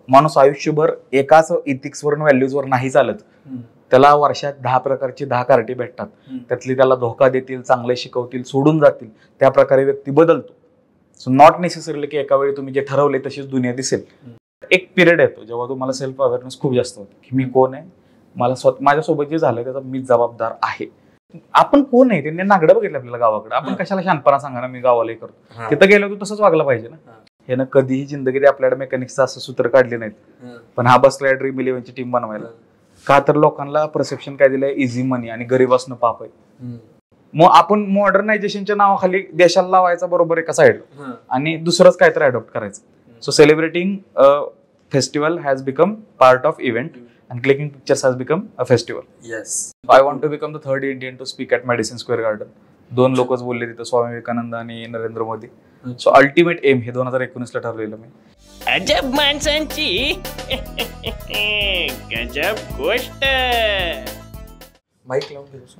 माणूस आयुष्यभर एकाच इथिक्सवर व्हॅल्यूजवर नाही चालत. त्याला वर्षात 10 प्रकारची 10 कार्टी भेटतात. त्यातली त्याला धोका देतील, चांगले शिकवतील, सोडून जातील, त्या प्रकारे व्यक्ती बदलतो. सो नॉट नेसेसरीली की एका वेळी तुम्ही जे ठरवले तशीच दुनिया दिसेल. एक पिरियड येतो जेव्हा तुम्हाला सेल्फ अवेअरनेस खूप जास्त होतं की मी कोण आहे, मला माझ्यासोबत जे झालं त्याचा मी जबाबदार आहे. आपण कोण आहे त्यांनी नागडं बघितलं आपल्याला गावाकडे. आपण कशाला शानपणा सांगा ना मी गावाला करतो. तिथं गेलो तू तसंच वागलं पाहिजे ना. ह्यानं कधीही जिंदगीत आपल्याकडे मेकॅनिक्सचं असं सूत्र काढले नाहीत. पण हा बसलाय ड्रीम इलेव्हनची टीम बनवायला. का तर लोकांना परसेप्शन काय दिलंय, इझी मनी आणि गरीब असणं पाप आहे. मग आपण मॉडर्नायझेशनच्या नावाखाली देशाला लावायचा बरोबर एका साइड आणि दुसरंच काहीतरी अडॉप्ट करायचं. So celebrating festival has become part of event and clicking pictures has become a festival. Yes. I want to become the third Indian to speak at Madison Square Garden. 2 लोकच बोलले तिथं, स्वामी विवेकानंद आणि Narendra Modi. So ultimate aim हे 2019 ला ठरलेलं मी. अजब माणसांची गजब गोष्ट. माईक लावून घेतो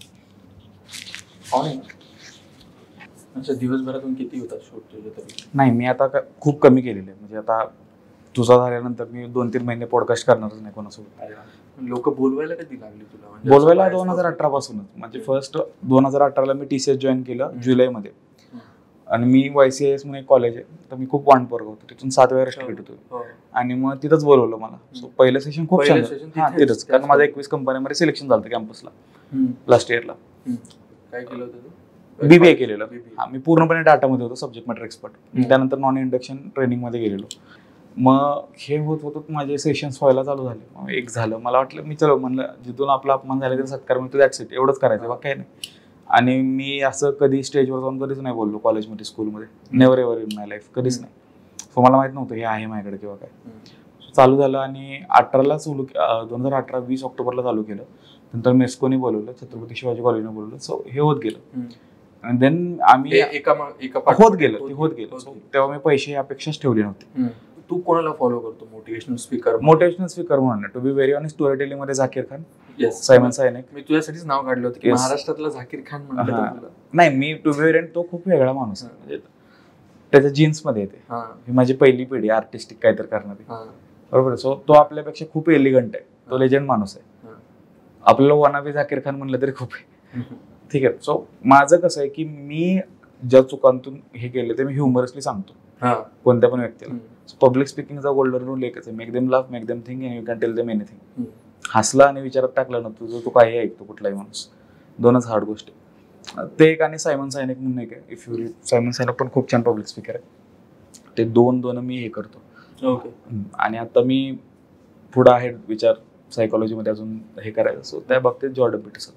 ऑन. अच्छा, दिवसभरातून किती होतात शूट तुझे तरी? नाही, मी आता खूप कमी केलेले. म्हणजे आता तुझा झाल्यानंतर मी 2-3 महिने पॉडकास्ट करणारच नाही कोणासोबत. लोक बोलवायला कधी लागली तुला? बोलवायला 2018 पासूनच. म्हणजे फर्स्ट 2018 ला मी TCS जॉईन केलं जुलैमध्ये. आणि मी YCIS म्हणून एक कॉलेज आहे, तर मी खूप वांड पोरगा होतो, तिथून 7 वेळा तिकीट होतो. आणि मग तिथंच बोलवलं मला. सो पहिलं सेशन खूप छान तिथंच, कारण माझं 21 कंपन्यांमध्ये सिलेक्शन झालं कॅम्पसला लास्ट इयरला. काय केलं होतं तू? BBA केलेलं. हा, मी पूर्णपणे डाटामध्ये होतो, सब्जेक्ट मॅटर एक्सपर्ट. त्यानंतर नॉन इंडक्शन ट्रेनिंग मध्ये गेलेलो. मग हे होत होतं माझे सेशन्स व्हायला चालू झाले. मग एक झालं, मला वाटलं मी चलो म्हणलं जिथून आपला अपमान झाला तरी सत्कार मिळतो, दॅट्स इट, एवढंच करायचं बा, काय नाही. आणि मी असं कधी स्टेजवर जाऊन कधीच नाही बोललो कॉलेजमध्ये, स्कूलमध्ये, never ever in my life, कधीच नाही. सो मला माहित नव्हतं हे आहे माझ्याकडे किंवा काय. चालू झालं आणि 2018 20 ऑक्टोबरला चालू केलं. नंतर मेस्कोनी बोलवलं, छत्रपती शिवाजी कॉलेजने बोलवलं. सो हे होत गेलं. आणि देन आम्ही होत गेलं. तेव्हा मी पैसे अपेक्षाच ठेवली नव्हती. तू कोणाला फॉलो करतो? मोटिवेशनल स्पीकर म्हणून to be very honest, story telling मध्ये झाकीर खान, सायमन सायनेक. मी तुझ्यासाठीच नाव काढलं होतं की महाराष्ट्रातला झाकीर खान म्हणलं. नाही, मी टू बी व्हेरी, तो खूप वेगळा माणूस आहे. म्हणजे त्याच्या जीन्स मध्ये येते. ही माझी पहिली पिढी आर्टिस्टिक काहीतरी करणारी, बरोबर. सो तो आपल्यापेक्षा खूप एलिगंट आहे, तो लेजंड माणूस आहे. आपल्याला वनाबी झाकीर खान म्हणलं तरी खूप आहे, ठीक आहे. सो माझं कसं आहे की मी ज्या चुकांतून हे केले ते मी ह्युमरसली सांगतो कोणत्या पण व्यक्तीला. पब्लिक स्पीकिंगचा गोल्डन रूल एकच आहे, make them laugh, make them think, and you can tell them anything. हसला आणि विचारात टाकला ना तुझं, तू काही ऐकतो कुठलाही माणूस, 2च हार्ड गोष्टी. ते एक आणि सायमन सायनेक म्हणून एक आहे, if you read. Simon Sinek पण खूप छान पब्लिक स्पीकर आहे. ते दोन मी हे करतो. आणि आता मी पुढे आहे विचार सायकोलॉजीमध्ये अजून हे करायचं. सो त्या बाबतीत जॉर्डन पीटरसन.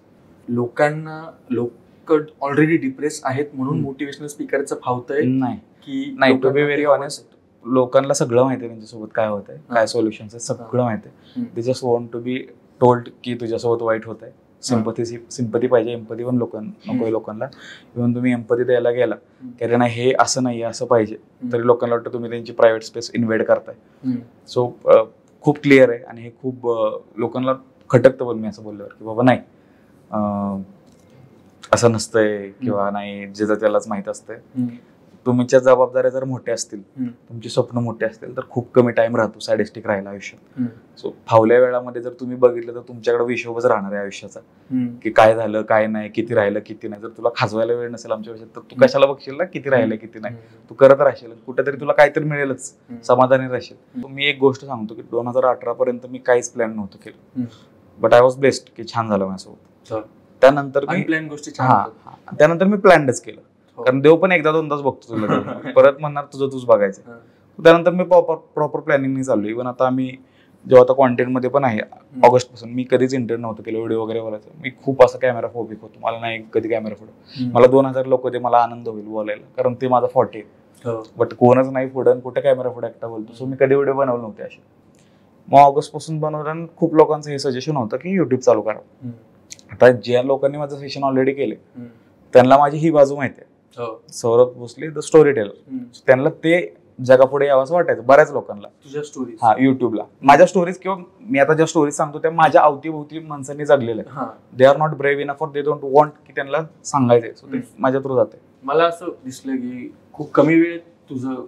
लोक ऑलरेडी डिप्रेस आहेत म्हणून मोटिवेशनल स्पीकरचं फावतंय? नाही, टू बी व्हेरी ऑनेस्ट, लोकांना सगळं माहिती आहे त्यांच्यासोबत काय होत आहे, काय सोल्युशन्स आहे, सगळं माहिती आहे. They just want to be told की तुझ्यासोबत वाईट होत आहे. सिंपथी पाहिजे, एम्पथी पण नको लोकांना. इव्हन तुम्ही एम्पथी द्यायला गेला की नाही हे असं नाही असं पाहिजे, तरी लोकांना वाटतं तुम्ही त्यांची प्रायव्हेट स्पेस इन्व्हेड करताय. सो खूप क्लिअर आहे. आणि हे खूप लोकांना खटकतं पण मी असं बोलल्यावर की बाबा नाही असं नसतंय किंवा नाही, ज्याचं त्यालाच माहित असतंय. तुमच्या जबाबदाऱ्या जर मोठ्या असतील, तुमची स्वप्न मोठे असतील, तर खूप कमी टाइम राहतो सॅडिस्टिक राहायला आयुष्यात. सो फावल्या वेळामध्ये जर तुम्ही बघितलं तर तुमच्याकडे विषोबच राहणार आहे आयुष्याचा, की काय झालं काय नाही, किती राहिलं किती नाही. जर तुला खाजवायला वेळ नसेल आमच्या आयुष्यात तर तू कशाला बघशील ना किती राहिलं किती नाही. तू करत राहशील, कुठेतरी तुला काहीतरी मिळेलच, समाधानी राहशील. मी एक गोष्ट सांगतो की 2018 पर्यंत मी काहीच प्लॅन नव्हतं केलं, बट आय वॉज ब्लेस्ड की छान झालं माझ्यासोबत. त्यानंतर मी प्लॅनच केलं, कारण देव पण एकदा 2दाच बघतो तुला, परत म्हणणार तुझं तूच बघायचं. त्यानंतर मी प्रॉपर प्लॅनिंग चालू. इव्हन आता मी जेव्हा आता कॉन्टेंट मध्ये पण आहे, ऑगस्ट पासून मी कधीच इंटरव्ह्यू नव्हतं केलं, व्हिडिओ वगैरे बोलायचं. मी खूप असं कॅमेरा फोबिक होतो, मला नाही कधी कॅमेरा पुढे. मला 2000 लोक होते, मला आनंद होईल बोलायला, कारण ते माझा फॉर्टी आहे. बट कोणच नाही पुढं, कुठे कॅमेरा पुढे एकटा बोलतो. सो मी कधी व्हिडिओ बनवले नव्हते असे. मग ऑगस्ट पासून बनवलं. खूप लोकांचं हे सजेशन होतं की युट्यूब चालू करा. आता ज्या लोकांनी माझं सेशन ऑलरेडी केले त्यांना माझी ही बाजू माहिती आहे. Saurabh Bhosale the story teller, त्यांना ते जगापुढे यावंसं वाटायचं बऱ्याच लोकांना. तुझ्या स्टोरीज? हा, युट्यूबला माझ्या स्टोरीज किंवा मी आता ज्या स्टोरीज सांगतो त्या माझ्या अवतीभोवती माणसांनी जगलेल्या आहेत. They are not brave enough for they don't want की त्यांना सांगायचंय. सो ते माझ्या थ्रू जाते. मला असं दिसलं की खूप कमी वेळेत तुझं खूप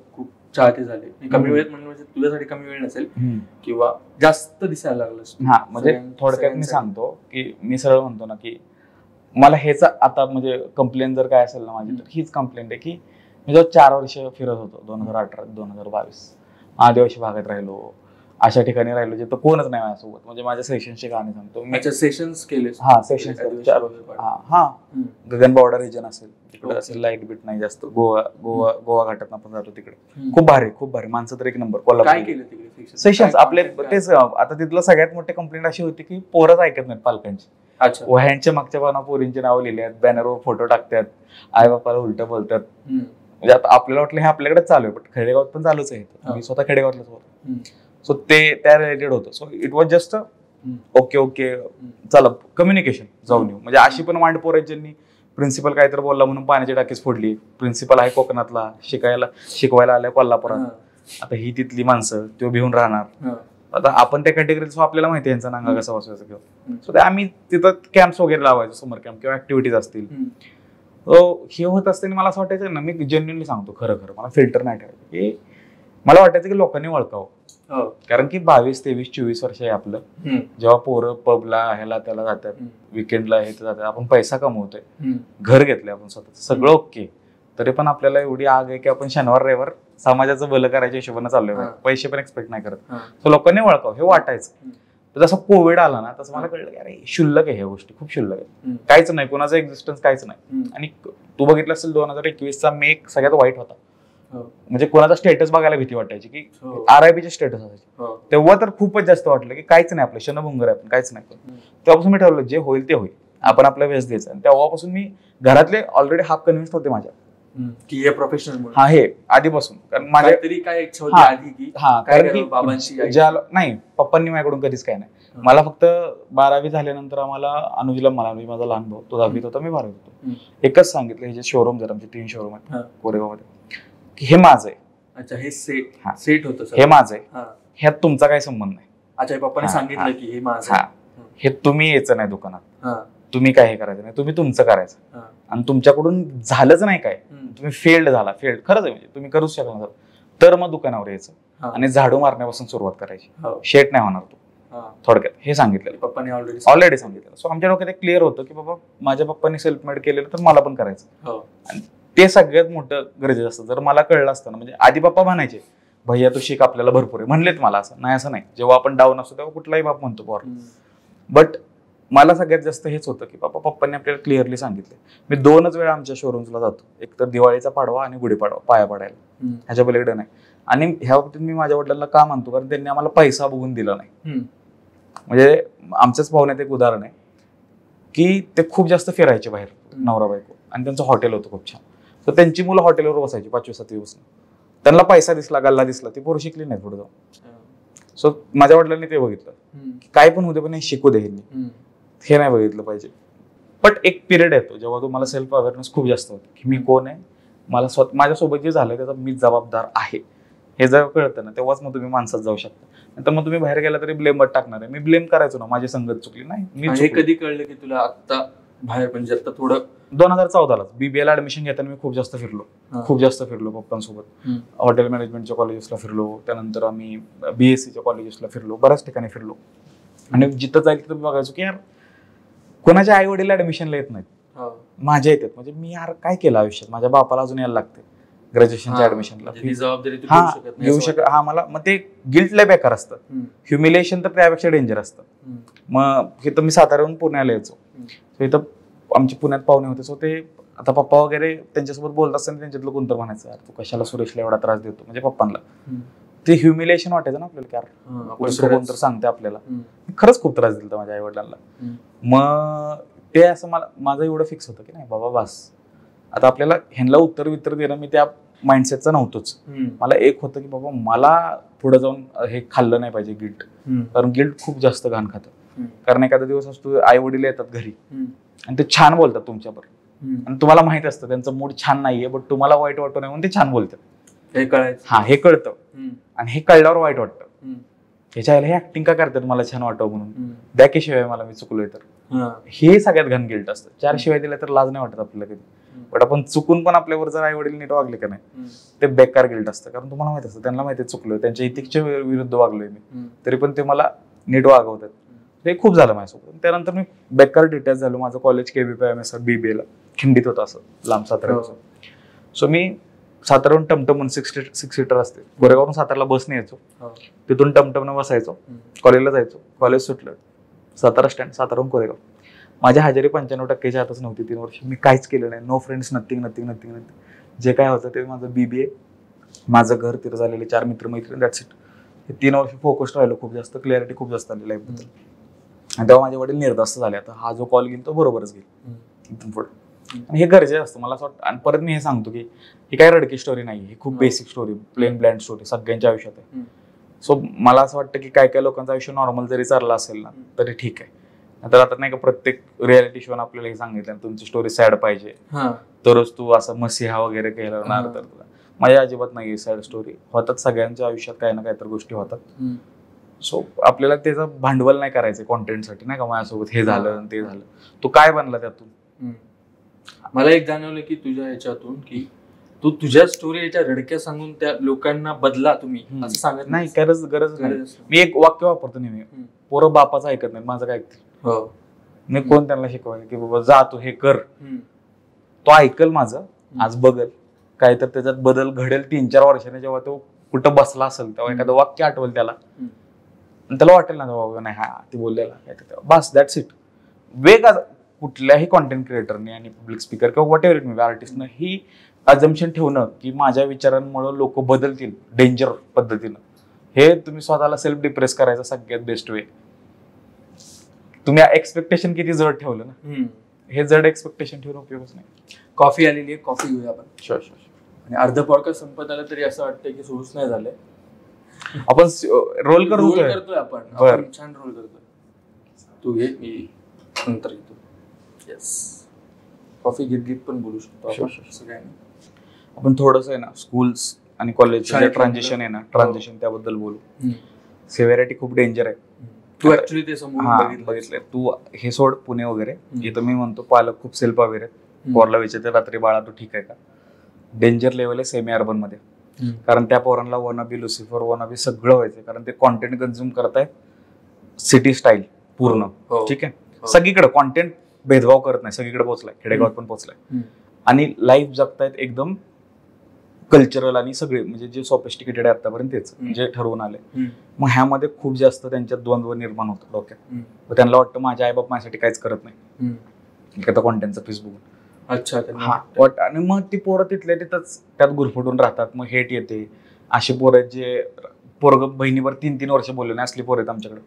चाहते झाले कमी वेळेत म्हणजे तुझ्यासाठी कमी वेळ नसेल किंवा जास्त दिसायला लागलंस हा म्हणजे थोडक्यात मी सांगतो की मी सरळ म्हणतो ना की मला हेच आता म्हणजे कंप्लेंट जर काय असेल ना माझी तर हीच कंप्लेंट आहे की मी जेव्हा 4 वर्ष फिरत होतो 2018 2022 आदिवासी भागात राहिलो अशा ठिकाणी राहिलो जिथं कोणच नाही माझ्यासोबत म्हणजे माझ्या सेशनची कहाणी सांगतो मी सेशन्स केले हा सेशन्स हा गगनबावडा रिजन असेल तिकडे असेल लाईट बीट नाही जास्त गोवा घाटात आपण जातो तिकडे खूप भारी माणसं तर एक नंबर कोल्हापूर सेशन्स आपले तेच आता तिथलं सगळ्यात मोठी कंप्लेंट अशी होती की पोरच ऐकत नाहीत पालकांची वह्यांच्या मागच्या पाना पोरींची नावं लिहिली आहेत बॅनरवर फोटो टाकतात आई बापाला उलट बोलतात म्हणजे आता आपल्याला वाटलं हे आपल्याकडे चालू आहे पण खेडेगावात पण चालूच आहे मी स्वतः खेडेगावातलाच होतो सो ते त्या रिलेटेड होतं so it was just okay चला कम्युनिकेशन जाऊन येऊ म्हणजे अशी पण मांड पोर आहेत ज्यांनी प्रिन्सिपल काहीतरी बोलला म्हणून पाण्याची टाकीच फोडली प्रिन्सिपल आहे कोकणातला शिकवायला आल्या कोल्हापुरात आता ही तिथली माणसं तो भिवून राहणार आता आपण त्या कॅटेगरीत आपल्याला माहिती आहे यांचा नांगा कसा बसवायचा किंवा सो ते आम्ही तिथं कॅम्प्स वगैरे लावायचो समर कॅम्प किंवा ऍक्टिव्हिटीज असतील हे होत असताना मला असं वाटायचं ना मी जेन्युइनली सांगतो खरं मला फिल्टर नाही ठेवायचं की मला वाटायचं की लोकांनी ओळखावं कारण की 22, 23, 24 वर्ष आहे आपलं जेव्हा पोरं पबला ह्याला त्याला जातात विकेंडला हे जातात आपण पैसा कमवतोय घर घेतलंय आपण स्वतः सगळं ओके तरी पण आपल्याला एवढी आग आहे की आपण शनिवार रविवार समाजाचं भलं करायच्या हिशोबाने चाललोय पैसे पण एक्सपेक्ट नाही करत सो लोकांनी ओळखावं हे वाटायचं तर जसं कोविड आला ना तसं मला कळलं की अरे शुल्लक आहे ह्या गोष्टी खूप शुल्लक आहे काहीच नाही कोणाचं एक्झिस्टन्स काहीच नाही आणि तू बघितलं असेल 2021चा मे सगळ्यात वाईट होता म्हणजे कोणाचा स्टेटस बघायला भीती वाटायची की RIP स्टेटस असायचे तेव्हा तर खूपच जास्त वाटलं की काहीच नाही आपलं क्षणभंगर आहे आपण काहीच नाही तेव्हापासून मी ठरवलं जे होईल ते होईल आपण आपला वेस द्यायचा आणि तेव्हापासून मी घरातले ऑलरेडी हाफ कन्व्हिन्स होते माझ्या की हे प्रोफेशनल हा हे आधीपासून कारण माझ्या तरी काय इच्छा होती आधी की कारण की बाबांची नाही पप्पांनी माझ्याकडून कधीच काय नाही मला फक्त 12वी झाल्यानंतर आम्हाला अनुजला मला माझा लहान भाऊ तो 10वीत होता मी 12वीत होतो एकच सांगितलं हे जे शोरूम जर आमचे 3 शोरूम आहेत कोरेगावमध्ये की हे माझं आहे अच्छा हे सेट होतं हे माझं आहे ह्यात तुमचा काही संबंध नाही अच्छा पप्पाने सांगितलं की हे माझं हे तुम्ही यायचं नाही दुकानात तुम्ही काय हे करायचं नाही तुम्ही तुमचं करायचं आणि तुमच्याकडून झालंच नाही काय तुम्ही फेल्ड खरंच आहे म्हणजे तुम्ही करूच शकणार तर मग दुकानावर यायचं आणि झाडू मारण्यापासून सुरुवात करायची शेट नाही होणार तू थोडक्यात हे सांगितलं पप्पांनी ऑलरेडी सांगितलं सो आमच्या डोक्यात एक क्लिअर होतं की बाबा माझ्या पप्पांनी सेल्फ मेड केलेलं तर मला पण करायचं आणि ते सगळ्यात मोठं गरजेचं असतं जर मला कळलं असतं ना म्हणजे आधी पप्पा म्हणायचे भैया तू शिक आपल्याला भरपूर आहे म्हणलेत मला असं नाही जेव्हा आपण डाऊन असतो तेव्हा कुठलाही बाप म्हणतो पोर बट मला सगळ्यात जास्त हेच होतं की पप्पांनी आपल्याला क्लिअरली सांगितलं मी 2च वेळा आमच्या शोरूम्सला जातो एक तर दिवाळीचा पाडवा आणि गुढीपाडवा पाया पडायला ह्याच्या पलीकडे नाही आणि ह्या बाबतीत मी माझ्या वडिलांना का मानतो कारण त्यांनी आम्हाला पैसा बघून दिला नाही म्हणजे आमच्याच पाहुण्यात एक उदाहरण आहे की ते खूप जास्त फिरायचे बाहेर नवरा बायको आणि त्यांचं हॉटेल होतं खूप छान तर त्यांची मुलं हॉटेलवर बसायची 5वी 7वी पासून त्यांना पैसा दिसला गल्ला दिसला ती पोरं शिकली नाही पुढे जाऊन सो माझ्या वडिलांनी ते बघितलं काय पण होते पण हे शिकू दे हे नाही बघितलं पाहिजे बट एक पिरियड येतो जेव्हा तुम्हाला सेल्फ अवेअरनेस खूप जास्त होतं की मी कोण आहे मला माझ्यासोबत जे झालंय त्याचा मी जबाबदार आहे हे जेव्हा कळतं ना तेव्हाच मग तुम्ही माणसात जाऊ शकता नंतर मग तुम्ही बाहेर गेला तरी ब्लेमच टाकणार आहे मी ब्लेम करायचो ना माझी संगत चुकली नाही मी कधी कळलं की तुला आता बाहेर म्हणजे आता थोडं 2014ला BBA ऍडमिशन घेताना मी खूप जास्त फिरलो पप्पांसोबत हॉटेल मॅनेजमेंटच्या कॉलेजेसला फिरलो त्यानंतर आम्ही BSCच्या कॉलेजेसला फिरलो बऱ्याच ठिकाणी फिरलो आणि जिथं जाईल तिथं बघायचो की यार कोणाच्या आई वडील ऍडमिशनला येत नाहीत माझ्या येतात म्हणजे मी यार काय केलं आयुष्यात माझ्या बापाला अजून यायला लागते ग्रॅज्युएशनच्या ऍडमिशनला घेऊ शकत मला मग ते गिल्ट लय बेकार असतं ह्युमिलेशन तर त्यापेक्षा डेंजर असतं मग इथं मी साताऱ्याहून पुण्याला यायचो इथं आमचे पुण्यात पाहुणे होते सो ते आता पप्पा वगैरे त्यांच्यासोबत बोलत असताना त्यांच्यातलं कोणतं म्हणायचं यार तू कशाला सुरेशला एवढा त्रास देतो म्हणजे पप्पांना ते ह्युमिलेशन वाटायचं ना आपल्याला यार कोणतं सांगते आपल्याला खरंच खूप त्रास दिला माझ्या आई वडिलांना मग ते असं माझं एवढं फिक्स होतं की नाही बाबा बस आता आपल्याला ह्यांना उत्तर देणं मी त्या माइंडसेटचं नव्हतंच मला एक होतं की बाबा मला पुढे जाऊन हे खाल्लं नाही पाहिजे गिल्ट कारण गिल्ट खूप जास्त घाण खातं कारण एखादा दिवस असतो आई वडील येतात घरी आणि ते छान बोलतात तुमच्याबरोबर आणि तुम्हाला माहित असतं त्यांचं मूड छान नाहीये बट तुम्हाला वाईट वाटू नये म्हणून ते छान बोलतात हे कळायचं हे कळतं आणि हे कळल्यावर वाईट वाटतं ह्याच्या हे ऍक्टिंग का करतात मला छान वाटावं म्हणून द्या की शिवाय मला मी चुकलोय तर हे सगळ्यात घाण गिल्ट असतं 4 शिवाय दिल्या तर लाज नाही वाटत आपल्याला कधी बट आपण चुकून पण आपल्यावर जर आई वडील नीट वागले का नाही ते बेकार गिल्ट असतं, कारण तुम्हाला माहित असतं त्यांना माहिती चुकलोय, त्यांच्या इथिकच्या विरुद्ध वागलोय मी, तरी पण ते मला नीट वागवतात. हे खूप झालं माझ्यासोबत. त्यानंतर मी बेकार डिटॅच झालो. माझं कॉलेज KBPIMS BBA ला खिंडीत होतं, असं लांब साताऱ्याचं. सो मी साताऱ्याहून टमटम 6 सीटर असते, गोरेगावरून साताऱ्याला बसने यायचो, तिथून टमटमने बसायचो, कॉलेजला जायचो, कॉलेज सुटलं सातारा स्टँड, साताराहून कोरेगाव. माझ्या हजेरी 95% हातच नव्हती 3 वर्ष. मी काहीच केलं नाही, नो फ्रेंड्स, नथिंग. जे काय होतं ते माझं BBA, माझं घर, तिथं झालेले 4 मित्र-मैत्रिणी, दॅट्स इट. हे 3 वर्ष फोकस राहिलो, खूप जास्त क्लॅरिटी खूप जास्त आली लाईफबद्दल. आणि तेव्हा माझे वडील निर्धास्त झाले, आता हा जो कॉल घेईल तो बरोबरच घेईल इथून पुढे. आणि हे गरजेचं असतं मला असं वाटतं. आणि परत मी हे सांगतो की ही काही रडकी स्टोरी नाही, ही खूप basic story, plain bland story सगळ्यांच्या आयुष्यात आहे. सो मला असं वाटतं की काय लोकांचं आयुष्य नॉर्मल जरी चाललं असेल ना तरी ठीक आहे. तर आता नाही का प्रत्येक रियालिटी शो आपल्याला हे सांगितलं तुमची स्टोरी सॅड पाहिजे तरच तू असं मसिहा वगैरे केलं तर तुला. माझ्या अजिबात नाही सॅड स्टोरी. होतात सगळ्यांच्या आयुष्यात काही ना काही तर गोष्टी होतात. सो आपल्याला त्याचं भांडवल नाही करायचं कॉन्टेंटसाठी, नाही का माझ्यासोबत हे झालं ते झालं, तू काय बनला त्यातून. मला एक जाणवलं की तुझ्या ह्याच्यातून की तू तुझ्या स्टोरी याच्या रडक्या सांगून त्या लोकांना बदला तुम्ही असं सांगत नाही. गरज नाही. मी एक वाक्य वापरतो नेहमी, पोरं बापाचं ऐकत नाही, माझं काय ऐकतील. मी कोण त्यांना शिकवायला की बाबा जा तू हे कर, तो ऐकल माझं, आज बघल काय तर त्याच्यात बदल घडेल 3-4 वर्षाने. जेव्हा तो कुठं बसला असेल तेव्हा एखादं वाक्य आठवल त्याला, त्याला वाटेल ना बाबा नाही हा ती बोललेला काय तर बस, दॅट्स इट. वेग कुठल्याही कॉन्टेंट क्रिएटरने आणि पब्लिक स्पीकर किंवा व्हॉट एव्हर मी आर्टिस्टनं ही अजम्पशन ठेवणं की माझ्या विचारांमुळे लोक बदलतील डेंजर पद्धतीनं, हे तुम्ही स्वतःला सेल्फ डिप्रेस करायचा सगळ्यात बेस्ट वे. तुम्ही एक्सपेक्टेशन किती जड ठेवलं ना, हे जड एक्सपेक्टेशन ठेवून उपयोगच नाही. कॉफी आलेली आहे, कॉफी घेऊया आपण. शुअर. आणि अर्ध पॉडकास्ट संपत आलं तरी असं वाटतं की सुरूच नाही झालंय. आपण रोल करतोय आपण छान रोल करतोय. तू घे, मी नंतर घेतो. येस, कॉफी घेत पण बोलू शकतो सगळ्यांनी. आपण थोडस आहे ना स्कूल्स आणि कॉलेज ट्रान्झिशन आहे ना, ट्रान्झिशन त्याबद्दल बोलू. सिव्हिरिटी खूप डेंजर आहे. तू ऍक्च्युली ते समोर बघितलंय. तू हे सोड पुणे वगैरे, इथं मी म्हणतो पालक खूप सेल्फ अवेअर आहेत. पोरला विचारते रात्री बाळा तू ठीक आहे का. डेंजर लेवल आहे सेमी अर्बन मध्ये, कारण त्या पोरांना वनाबी लुसिफर वनाबी सगळं व्हायचं, कारण ते कॉन्टेंट कन्झ्युम करतायत सिटी स्टाईल पूर्ण. ठीक आहे, सगळीकडे कॉन्टेंट भेदभाव करत नाही, सगळीकडे पोहोचलाय, खेडेगावात पण पोहोचलाय. आणि लाईफ जगतायत एकदम कल्चरल आणि सगळे म्हणजे जे सोफिस्टिकेटेड आहे आतापर्यंत तेच जे ठरवून आले. मग ह्यामध्ये खूप जास्त त्यांच्यात द्वंद्व निर्माण होतं डोक्यात. त्यांना वाटतं माझे आई बाप माझ्यासाठी काहीच करत नाही, एखादा कॉन्टेंटचा फीस बघून. अच्छा. आणि मग ती पोरं तिथल्या तिथंच त्यात गुरफटून राहतात. मग हेट येते. अशी पोरं आहेत जे पोरग बहिणीवर 3-3 वर्ष बोलले नाही, असली पोरं आहेत आमच्याकडे.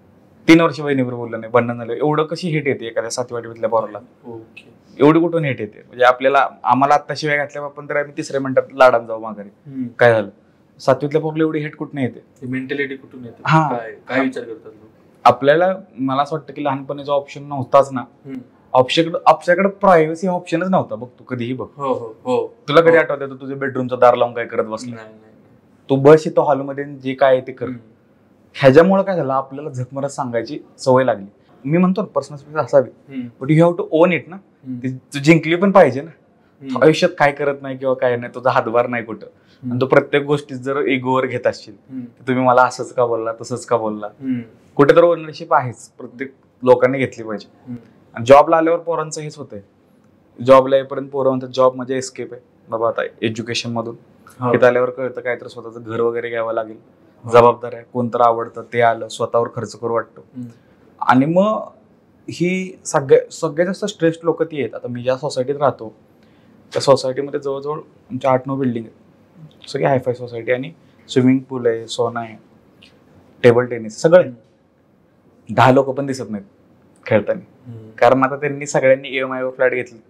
3 वर्ष बहिणीवर बोललं नाही, भांडण झालं. एवढं कशी हेट येते एखाद्या 7वी 8वीतल्या पोराला, एवढी कुठून हेट येते. म्हणजे आम्हाला आता शिवाय घातल्या आपण तर आम्ही 3ऱ्या मिनिटात लाडात जाऊ माघारी. काय झालं 7वीतल्या पोराला एवढी हेट कुठून येते, मेंटॅलिटी कुठून येते, काय विचार करतात आपल्याला. मला असं वाटतं की लहानपणी जो ऑप्शन नव्हताच ना, आपल्याकडे प्रायव्हसी ऑप्शनच नव्हता. बघ तू कधीही बघ, तुला कधी आठवतं तुझ्या बेडरूमचं दार लावून काय करत बसला, तू बस इथं हॉलमध्ये जे काय आहे ते कर. ह्याच्यामुळे काय झालं आपल्याला झकमरत सांगायची सवय लागली. मी म्हणतो पर्सनल स्पेस असावी, but you have to own it ना. तू जिंकली पण पाहिजे ना. आयुष्यात काय करत नाही किंवा काय नाही, तुझा हातभार नाही कुठं. आणि तो प्रत्येक गोष्टीत जर इगोवर घेत असशील, तुम्ही मला असंच का बोलला तसंच का बोलला, कुठे तर ओनरशिप आहेच, प्रत्येक लोकांनी घेतली पाहिजे. आणि जॉबला आल्यावर पोरांचं हेच होतंय, जॉबला येईपर्यंत पोरं म्हणतात जॉब म्हणजे एस्केप आहे बाबा. आता एज्युकेशन मधून इथं आल्यावर कळतं काय तर स्वतःचं घर वगैरे घ्यावं लागेल, जबाबदार आहे, कोणतं आवडतं ते आलं, स्वतःवर खर्च करू वाटतो. आणि मग ही सगळ्यात जास्त स्ट्रेस्ड लोक ती आहेत. आता मी ज्या सोसायटीत राहतो त्या सोसायटीमध्ये जवळजवळ आमच्या 8-9 बिल्डिंग आहेत, सगळी हायफाय सोसायटी. आणि स्विमिंग पूल आहे, सोना आहे, टेबल टेनिस सगळं. 10 लोक पण दिसत नाहीत खेळताना, कारण आता त्यांनी सगळ्यांनी EMI वर फ्लॅट घेतली.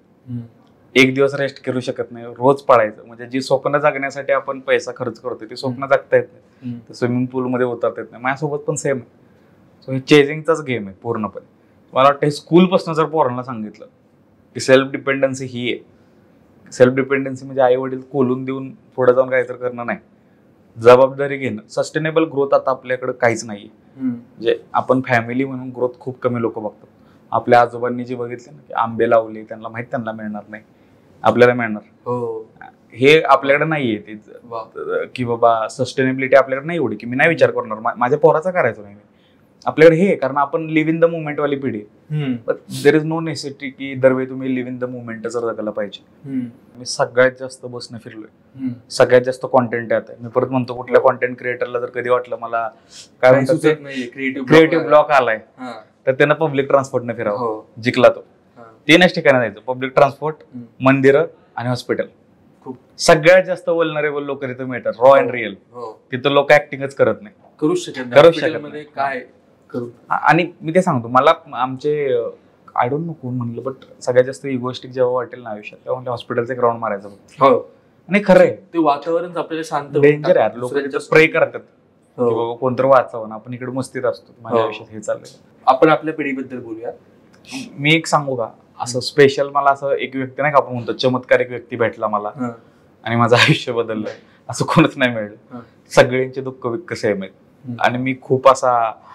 एक दिवस रेस्ट करू शकत नाही, रोज पळायचं. म्हणजे जी स्वप्न जगण्यासाठी आपण पैसा खर्च करतो ती स्वप्न जगता येत नाही, स्विमिंग पूलमध्ये उतरता येत नाही. माझ्यासोबत पण सेम आहे. सो हे चेजिंगचाच गेम आहे पूर्णपणे. मला वाटतं स्कूलपासून जर पोरांना सांगितलं की सेल्फ डिपेंडन्सी ही आहे, सेल्फ डिपेंडन्सी म्हणजे आई वडील कोलून देऊन पुढे जाऊन काहीतरी करणं नाही, जबाबदारी घेणं. सस्टेनेबल ग्रोथ आता आपल्याकडे काहीच नाहीये. म्हणजे आपण फॅमिली म्हणून ग्रोथ खूप कमी लोक बघतात. आपल्या आजोबांनी जे बघितले ना की आंबे लावले, त्यांना माहित त्यांना मिळणार नाही, आपल्याला मिळणार. हो, हे आपल्याकडे नाहीये ते वा. की बाबा सस्टेनेबिलिटी आपल्याकडे नाही एवढी की मी नाही विचार करणार माझ्या पोराचा करायचं नाही. आपल्याकडे हे कारण आपण लिव्ह इन द मुवमेंट वाली पिढी. But there is no necessity की दरवेळी तुम्ही लिव्ह इन द मुवमेंट जर जगायला पाहिजे. मी सगळ्यात जास्त बसणं फिरलोय, सगळ्यात जास्त कॉन्टेंट त्यात आहे. मी परत म्हणतो कुठल्या कॉन्टेंट क्रिएटरला जर कधी वाटलं मला काय म्हणतात क्रिएटिव्ह ब्लॉक आलाय तर त्यांना पब्लिक ट्रान्सपोर्टने फिरावं. जिंकला तो 3च ठिकाणी जायचं, पब्लिक ट्रान्सपोर्ट, मंदिरं आणि हॉस्पिटल. सगळ्यात जास्त वल्नरेबल लोक तिथे मिळतात, रॉ अँड रिअल. तिथं लोक ऍक्टिंगच करत नाही, करू शकत नाही काय करू. आणि मी ते सांगतो मला आमचे आय डोंट नो कोण म्हणलं बट सगळ्यात जास्त इगोइस्टिक जेव्हा वाटेल ना आयुष्यात तेव्हा म्हणजे हॉस्पिटलचं एक राऊंड मारायचं. आणि खरं आहे ते वातावरण आपल्याला शांत, डेंजर आहे. लोक स्प्रे करतात की बाबा कोणतरी वाचावं ना, आपण इकडे मस्तीत असतो. माझ्या आयुष्यात हे चाललंय. आपण आपल्या पिढीबद्दल बोलूया. मी एक सांगू का, असं स्पेशल मला असं एक व्यक्ती नाही का आपण म्हणतो चमत्कारिक व्यक्ती भेटला मला आणि माझं आयुष्य बदललंय असं कोणच नाही मिळलं. सगळ्यांचे दुःख विक्क सेम आहेत. आणि मी खूप असा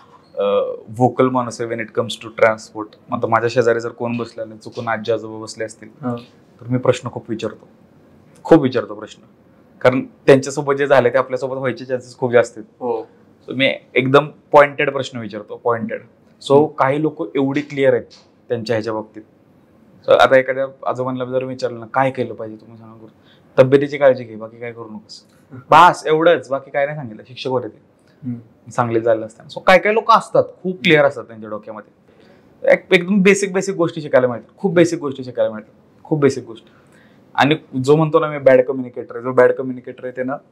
व्होकल माणूस आहे when it comes to transport. आता माझ्या शेजारी जर कोण बसले आणि चुकून आजी आजोबा बसले असतील तर मी प्रश्न खूप विचारतो प्रश्न. कारण त्यांच्यासोबत जे झाले ते आपल्यासोबत व्हायचे चान्सेस खूप जास्त आहेत. सो मी एकदम पॉइंटेड प्रश्न विचारतो, पॉइंटेड. सो काही लोक एवढी क्लिअर आहेत त्यांच्या ह्याच्या बाबतीत. आता एखाद्या आजोबांना जर विचारलं ना काय केलं पाहिजे तुम्ही सांगा, तब्येतीची काळजी घे, बाकी काय करू नकोस, बास एवढंच, बाकी काय नाही सांगितलं. शिक्षक होते ते, चांगले झाले असतात. सो काय काय लोक असतात खूप क्लिअर असतात त्यांच्या डोक्यामध्ये. एकदम बेसिक गोष्टी शिकायला मिळतात, खूप बेसिक गोष्टी शिकायला मिळतात, खूप बेसिक गोष्टी. आणि जो म्हणतो ना मी बॅड कम्युनिकेटर आहे, जो बॅड कम्युनिकेटर आहे त्यानं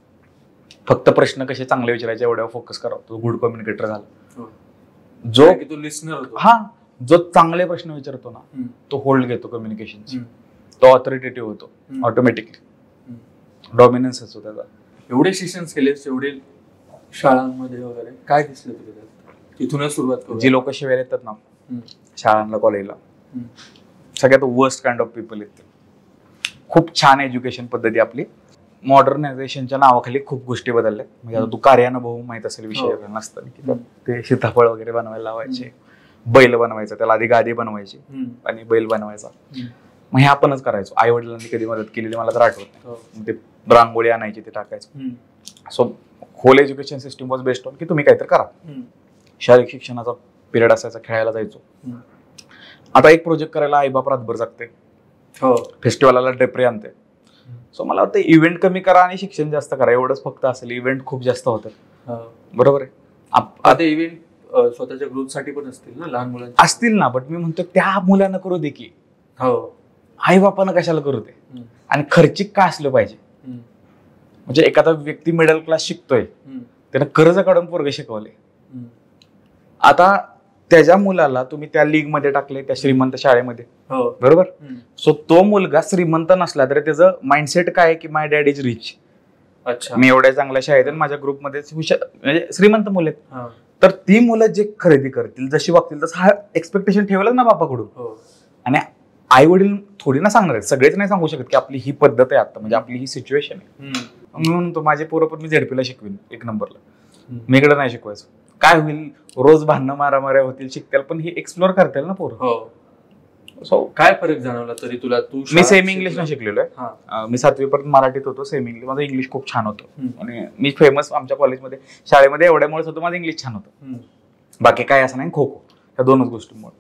फक्त प्रश्न कसे चांगले विचारायचे एवढ्यावर फोकस करावा, तो गुड कम्युनिकेटर झाला. जो तो लिस्नर होतो, हा जो चांगले प्रश्न विचारतो ना तो होल्ड घेतो कम्युनिकेशनची, तो ऑथॉरिटेटिव्ह होतो ऑटोमॅटिकली, डॉमिनन्स असतो त्याचा. एवढे शिक्षण केलेस, एवढे शाळांमध्ये वगैरे, काय दिसलं तुला तिथूनच सुरुवात करू. जी लोक शिवाय येतात ना शाळांना कॉलेजला, सगळ्यात वर्स्ट काइंड ऑफ पीपल येतात. खूप छान एज्युकेशन पद्धती आपली, मॉडर्नायझेशनच्या नावाखाली खूप गोष्टी बदलल्या. म्हणजे आता तू कार्यानुभव माहित असेल विषय नसताना ते सीताफळ वगैरे बनवायला लावायचे, बैल बनवायचा, त्याला आधी गादी बनवायची आणि बैल बनवायचा. मग हे आपणच करायचो. आई वडिलांनी कधी मदत केलेली मला तर आठवत नाही. ते रांगोळी आणायची, ते टाकायचं. So whole education system was based on की तुम्ही काहीतरी करा. शारीरिक शिक्षणाचा पिरियड असायचा, खेळायला जायचो. आता एक प्रोजेक्ट करायला आई बाप रातभर जागते, फेस्टिवलला डेप्रे आणते. सो मला वाटतं इव्हेंट कमी करा आणि शिक्षण जास्त करा, एवढंच फक्त असेल. इव्हेंट खूप जास्त होतात, बरोबर आहे. आता इव्हेंट स्वतःच्या ग्रुपसाठी पण असतील ना, लहान मुलांचे असतील ना, बट मी म्हणतो त्या मुलांना करू दे की, आई बापांना कशाला करू दे. आणि खर्चिक का असलं पाहिजे. म्हणजे एखादा व्यक्ती मिडल क्लास शिकतोय, त्यानं कर्ज काढून पोरगे शिकवले. आता त्याच्या मुलाला तुम्ही त्या लीग मध्ये टाकले, त्या श्रीमंत शाळेमध्ये, बरोबर. सो तो मुलगा श्रीमंत नसला तरी त्याचं माइंडसेट काय आहे की माय डॅड इज रिच. अच्छा, मी एवढ्या चांगल्या शाळेत माझ्या ग्रुपमध्ये म्हणजे श्रीमंत मुलं आहेत. तर ती मुलं जे खरेदी करतील, जशी वागतील, तसं हा एक्सपेक्टेशन ठेवलं ना बापाकडून. आणि आई वडील थोडी ना सांगणार आहेत, सगळेच नाही सांगू शकत की आपली ही पद्धत आहे आता, म्हणजे आपली ही सिच्युएशन आहे. म्हणून तो माझे पोरं पण मी झेडपीला शिकवीन 1 नंबरला, मी इकडे नाही शिकवायचं. काय होईल, रोज भांडणं मारामाऱ्या होतील, शिकतील, पण हे एक्सप्लोर करतील ना पोरं. सो काय फरक जाणवला तरी तुला? मी सेमी इंग्लिश न शिकलेलो आहे. मी 7वी पर्यंत मराठीत होतो, सेमी इंग्लिश. माझं इंग्लिश खूप छान होतं आणि मी फेमस आमच्या कॉलेजमध्ये शाळेमध्ये एवढ्यामुळेच होतो, माझं इंग्लिश छान होतं. बाकी काय असं नाही, खो खो, ह्या 2च गोष्टींमुळे.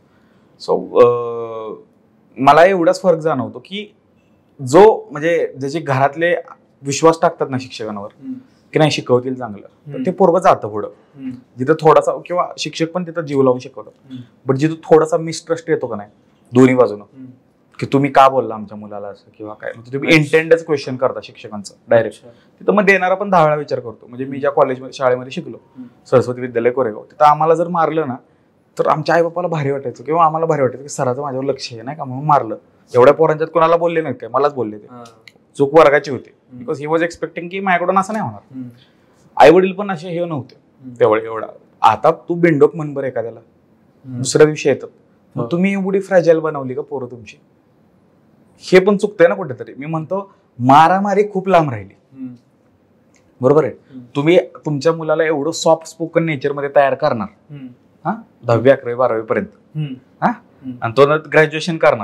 सो मला एवढाच फरक जाणवतो की जो म्हणजे ज्याचे घरातले विश्वास टाकतात ना शिक्षकांवर की नाही शिकवतील चांगलं, तर ते पोरगं जातं पुढं. जिथं थोडासा, किंवा शिक्षक पण तिथं जीव लावून शिकवतात, बट जिथं थोडासा मिसट्रस्ट येतो का नाही दोन्ही बाजूनं, की तुम्ही का बोलला आमच्या मुलाला असं किंवा काय, म्हणजे तुम्ही इंटेंडच क्वेश्चन करता शिक्षकांचं डायरेक्ट, तिथं मग देणारा पण 10 वेळा विचार करतो. म्हणजे मी ज्या कॉलेजमध्ये शाळेमध्ये शिकलो, सरस्वती विद्यालय कोरेगाव, तिथं आम्हाला जर मारलं ना तर आमच्या आई बापाला भारी वाटायचं किंवा आम्हाला भारी वाटायचं की सराचं माझ्यावर लक्ष आहे नाही का, म्हणून मारलं. एवढ्या पोरांच्यात कोणाला बोलले नाहीत काय, मलाच बोलले. ते चूक वर्गाची होती, बिकॉज ही वॉज एक्सपेक्टिंग की माझ्याकडून असं नाही होणार. आई वडील पण असे हे नव्हते तेवढे. एवढा आता तू बिंडोक म्हण बरं एखाद्याला, दुसऱ्या दिवशी येतात, मग तुम्ही एवढी फ्रॅजाईल बनवली का पोरं तुमची, हे पण चुकतंय ना कुठेतरी. मी म्हणतो मारामारी खूप लांब राहिली, बरोबर आहे. तुम्ही तुमच्या मुलाला एवढं सॉफ्ट स्पोकन नेचर मध्ये तयार करणार 10वी 11वी 12वी पर्यंत, आणि तो ग्रॅज्युएशन करणार,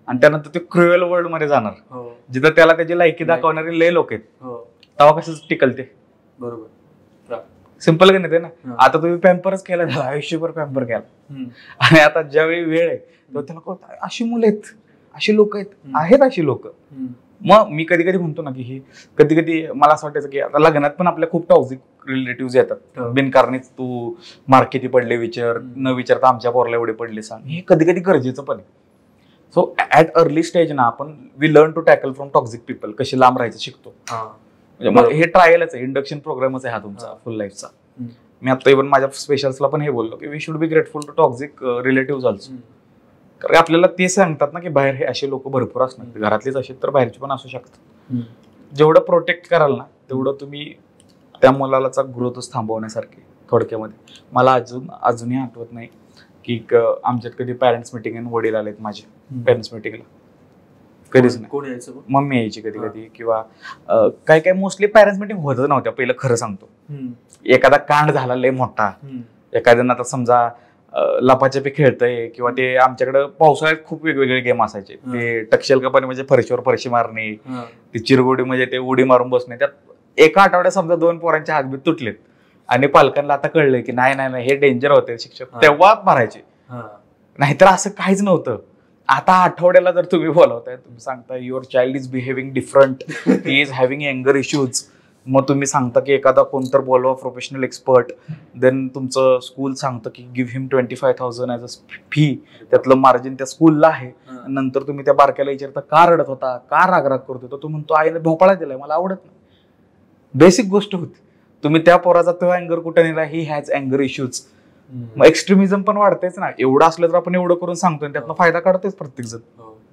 आणि त्यानंतर ते क्रुएल वर्ल्ड मध्ये जाणार, हो जिथं त्याला त्याची लायकी दाखवणारे लय लोक आहेत, हो तेव्हा कसं टिकल ते? बरोबर. सिंपल का नाही ते ना. हा. आता तुम्ही पॅम्परच केला, त्याला आयुष्यभर पॅम्पर केला, हम्म. आणि आता ज्यावेळी वेळ आहे तेव्हा त्याला कळतं अशी मुलं आहेत, अशी लोक आहेत अशी लोक. हम्म. मग मी कधी कधी म्हणतो ना की ही कधी कधी मला असं वाटायचं की आता लग्नात पण आपल्या खूप टॉक्सिक रिलेटिव्ह येतात, हो. बिनकारणीच तू मार्क किती पडले विचार, न विचारता आमच्या पोरला एवढे पडले सांग, हे कधी कधी गरजेचं पण आहे. सो ऍट अर्ली स्टेज ना आपण we learn to tackle from toxic people, कशी लांब राहायचं शिकतो. हा. म्हणजे मग हे ट्रायलच आहे, इंडक्शन प्रोग्रामच आहे हा तुमचा फुल लाईफचा. हम्म. मी आता इव्हन माझ्या स्पेशल्सला पण हे बोललो की we should be grateful to toxic relative also. कारण आपल्याला ते सांगतात ना की बाहेर हे असे लोक भरपूर असणार, घरातलेच असे तर बाहेरचे पण असू शकतात. जेवढं प्रोटेक्ट कराल ना तेवढं तुम्ही त्या मुलाचा ग्रोथच थांबवण्यासारखे. थोडक्यामध्ये मला अजूनही आठवत नाही की आमच्यात कधी पॅरेंट्स मिटिंग आणि वडील आलेत माझे पॅरेंट्स मिटिंगला, कधीच नाही. कोण यायचं? मम्मी यायची कधी कधी, किंवा काय काय मोस्टली पॅरेंट्स मिटिंग होतच नव्हत्या पहिलं, खरं सांगतो. एखादा कांड झाला लय मोठा, एखाद्यानं आता समजा लपाछपी खेळतंय, किंवा ते आमच्याकडे पावसाळ्यात खूप वेगवेगळे गेम असायचे, ते टक्शल कपानी म्हणजे फरशीवर फरशी मारणे, ती चिरगोडी म्हणजे ते उडी मारून बसणे. त्यात एका आठवड्यात समजा 2 पोरांचे हातबीत तुटलेत आणि पालकांना आता कळलंय की नाही नाही हे डेंजर होते, शिक्षक तेव्हा मारायचे, नाहीतर असं काहीच नव्हतं. आता आठवड्याला जर तुम्ही बोलावताय, तुम्ही सांगताय your child is behaving different, he is having anger issues, मग तुम्ही सांगता की एखादा कोणतर बोलवा प्रोफेशनल एक्सपर्ट, देन तुमचं स्कूल सांगतं की give him 25,000 as a fee, त्यातलं मार्जिन त्या स्कूलला आहे. नंतर तुम्ही त्या बारक्याला विचारता का रडत होता, का रागराग करत होता, तो म्हणतो आईने भोपाळा दिलाय मला आवडत नाही. बेसिक गोष्ट होती. तुम्ही त्या पोराचा तो अँगर कुठे नेला, ही हॅज अँगर इश्यूज. मग एक्स्ट्रीमिझम पण वाढतेच ना. एवढं असलं तर आपण एवढं करून सांगतोय, त्यातनं फायदा काढतोच प्रत्येक जण.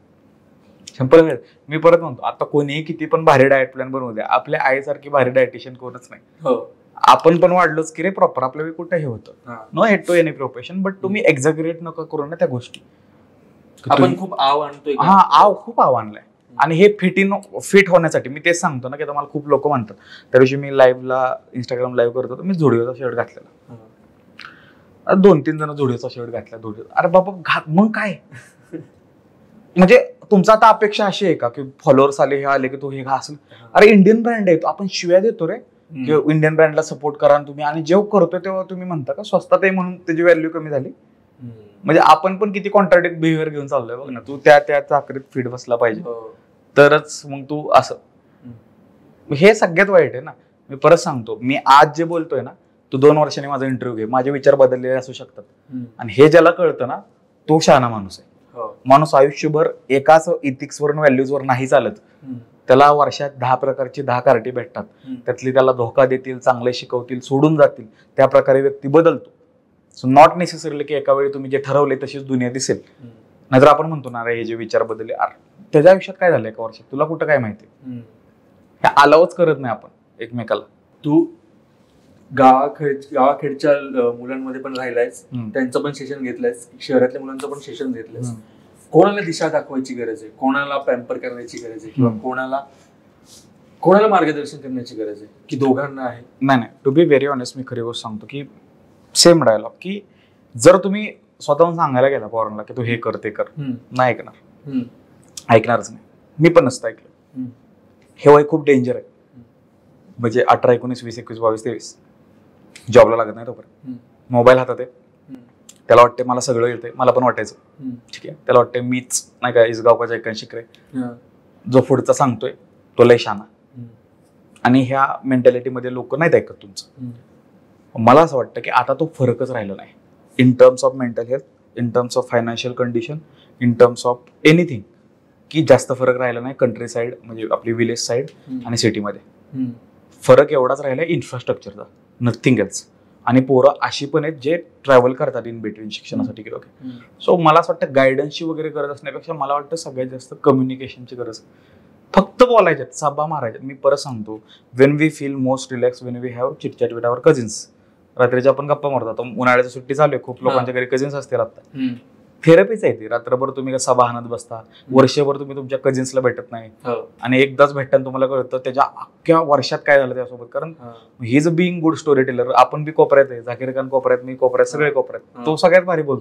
सिंपल वेळ. मी परत म्हणतो, आता कोणीही किती पण भारी डाएट प्लॅन बनवू द्या, आपल्या आईसारखी भारी डायटिशियन कोणच नाही. आपण पण वाढलोच की रे प्रॉपर, आपल्या वेळी कुठे हे होतं. No hate to any profession, but तुम्ही एक्झॅगरेट नका करू ना त्या गोष्टी. आपण खूप आव आणतोय. खूप आव आणलंय. आणि हे फिट होण्यासाठी मी तेच सांगतो ना की मला खूप लोक म्हणतात. त्या दिवशी मी लाईव्हला इंस्टाग्राम लाईव्ह करत होतो, मी झुडिओचा शर्ट घातलेला, 2-3 जण झुडिओचा शर्ट घातला. अरे बाबा मग काय, म्हणजे तुमचा आता अपेक्षा अशी आहे का की फॉलोअर्स आले हे आले की तो हे असेल? अरे इंडियन ब्रँड आहे, आपण शिव्या देतो रे की इंडियन ब्रँडला सपोर्ट करा तुम्ही, आणि जेव्हा करतोय तेव्हा तुम्ही म्हणता का स्वस्तात आहे म्हणून त्याची व्हॅल्यू कमी झाली. म्हणजे आपण पण किती कॉन्ट्राडिक्ट बिहेवियर घेऊन चाललोय बघ ना. तू त्या चाकरीत फीट बसला पाहिजे तरच मग तू असं. हे सगळ्यात वाईट आहे ना. मी परत सांगतो, मी आज जे बोलतोय ना, तू 2 वर्षांनी माझा इंटरव्ह्यू घे, माझे विचार बदललेले असू शकतात. आणि हे ज्याला कळतं ना तो शहाणा माणूस आहे. माणूस आयुष्यभर एकाच इथिक्सवर व्हॅल्यूजवर नाही चालत. त्याला वर्षात 10 प्रकारची 10 कार्टी भेटतात, त्यातली त्याला धोका देतील, चांगले शिकवतील, सोडून जातील, त्या प्रकारे व्यक्ती बदलतो. सो नॉट नेसेसरली की एका वेळी तुम्ही जे ठरवले तशीच दुनिया दिसेल. नाहीतर आपण म्हणतो ना हे जे विचार बदलले, त्याच्या आयुष्यात काय झालं एका वर्षात तुला कुठं काय माहिती. हे अलावच करत नाही आपण एकमेकाला. तू गावाखेडच्या मुलांमध्ये पण राहिलायस, त्यांचं पण सेशन घेतलंयस, शहरातल्या मुलांचं पण सेशन घेतलंयस. कोणाला दिशा दाखवायची गरज आहे, कोणाला पॅम्पर करण्याची गरज आहे, किंवा कोणाला मार्गदर्शन करण्याची गरज आहे, की दोघांना आहे? नाही, टू बी व्हेरी ऑनेस्ट, मी खरी गोष्ट सांगतो की सेम डायलॉग, की जर तुम्ही स्वतःहून सांगायला गेला पोरांना की तू हे कर ते कर, नाही ऐकणार, ऐकणारच नाही. मी पण नसतं ऐकलं. हे वय खूप डेंजर आहे. म्हणजे 18, 19, 20, 21, 22, 23 जॉबला लागत नाही तोपर्यंत मोबाईल हातात आहे. त्याला वाटते मला सगळं येतंय, मला पण वाटायचं ठीक आहे. त्याला वाटते मीच नाही का इसगावकाच्या एकाने शिकरे, जो पुढचा सांगतोय तो लय शाना. आणि ह्या मेंटॅलिटीमध्ये लोक नाहीत ऐकत तुमचं. मला असं वाटतं की आता तो फरकच राहिला नाही in terms of mental health, in terms of financial condition, in terms of anything, की जास्त फरक राहिला नाही कंट्री साईड म्हणजे आपली विलेज साईड आणि सिटीमध्ये. फरक एवढाच राहिला इन्फ्रास्ट्रक्चरचा, नथिंग एल्स. आणि पोरं अशी पण आहेत जे ट्रॅव्हल करतात इन बिटवीन शिक्षणासाठी किंवा. सो मला असं वाटतं गायडन्सची वगैरे गरज असण्यापेक्षा मला वाटतं सगळ्यात जास्त कम्युनिकेशनची गरज. फक्त बोलायच्यात, सभा मारायच्यात. मी परत सांगतो, when we feel most relax when we have chitchat with our cousins. रात्रीच्या आपण गप्पा मारतो. उन्हाळ्याची सुट्टी चालू आहे, खूप लोकांच्या घरी कझिन्स असतील. आता थेरपीच आहे ती. रात्रभर तुम्ही सभा हाणत बसता, वर्षभर तुम्ही तुमच्या कझिन्सला भेटत नाही, आणि एकदाच भेटताना तुम्हाला कळतं त्याच्या अख्ख्या वर्षात काय झालं त्यासोबत. कारण he is a being good storyteller. आपण बी कोपऱ्यात आहे, झाकीर खान कोपऱ्यात, मी कोपऱ्यात, सगळे कोपऱ्यात. तो सगळ्यात भारी बोलतोय.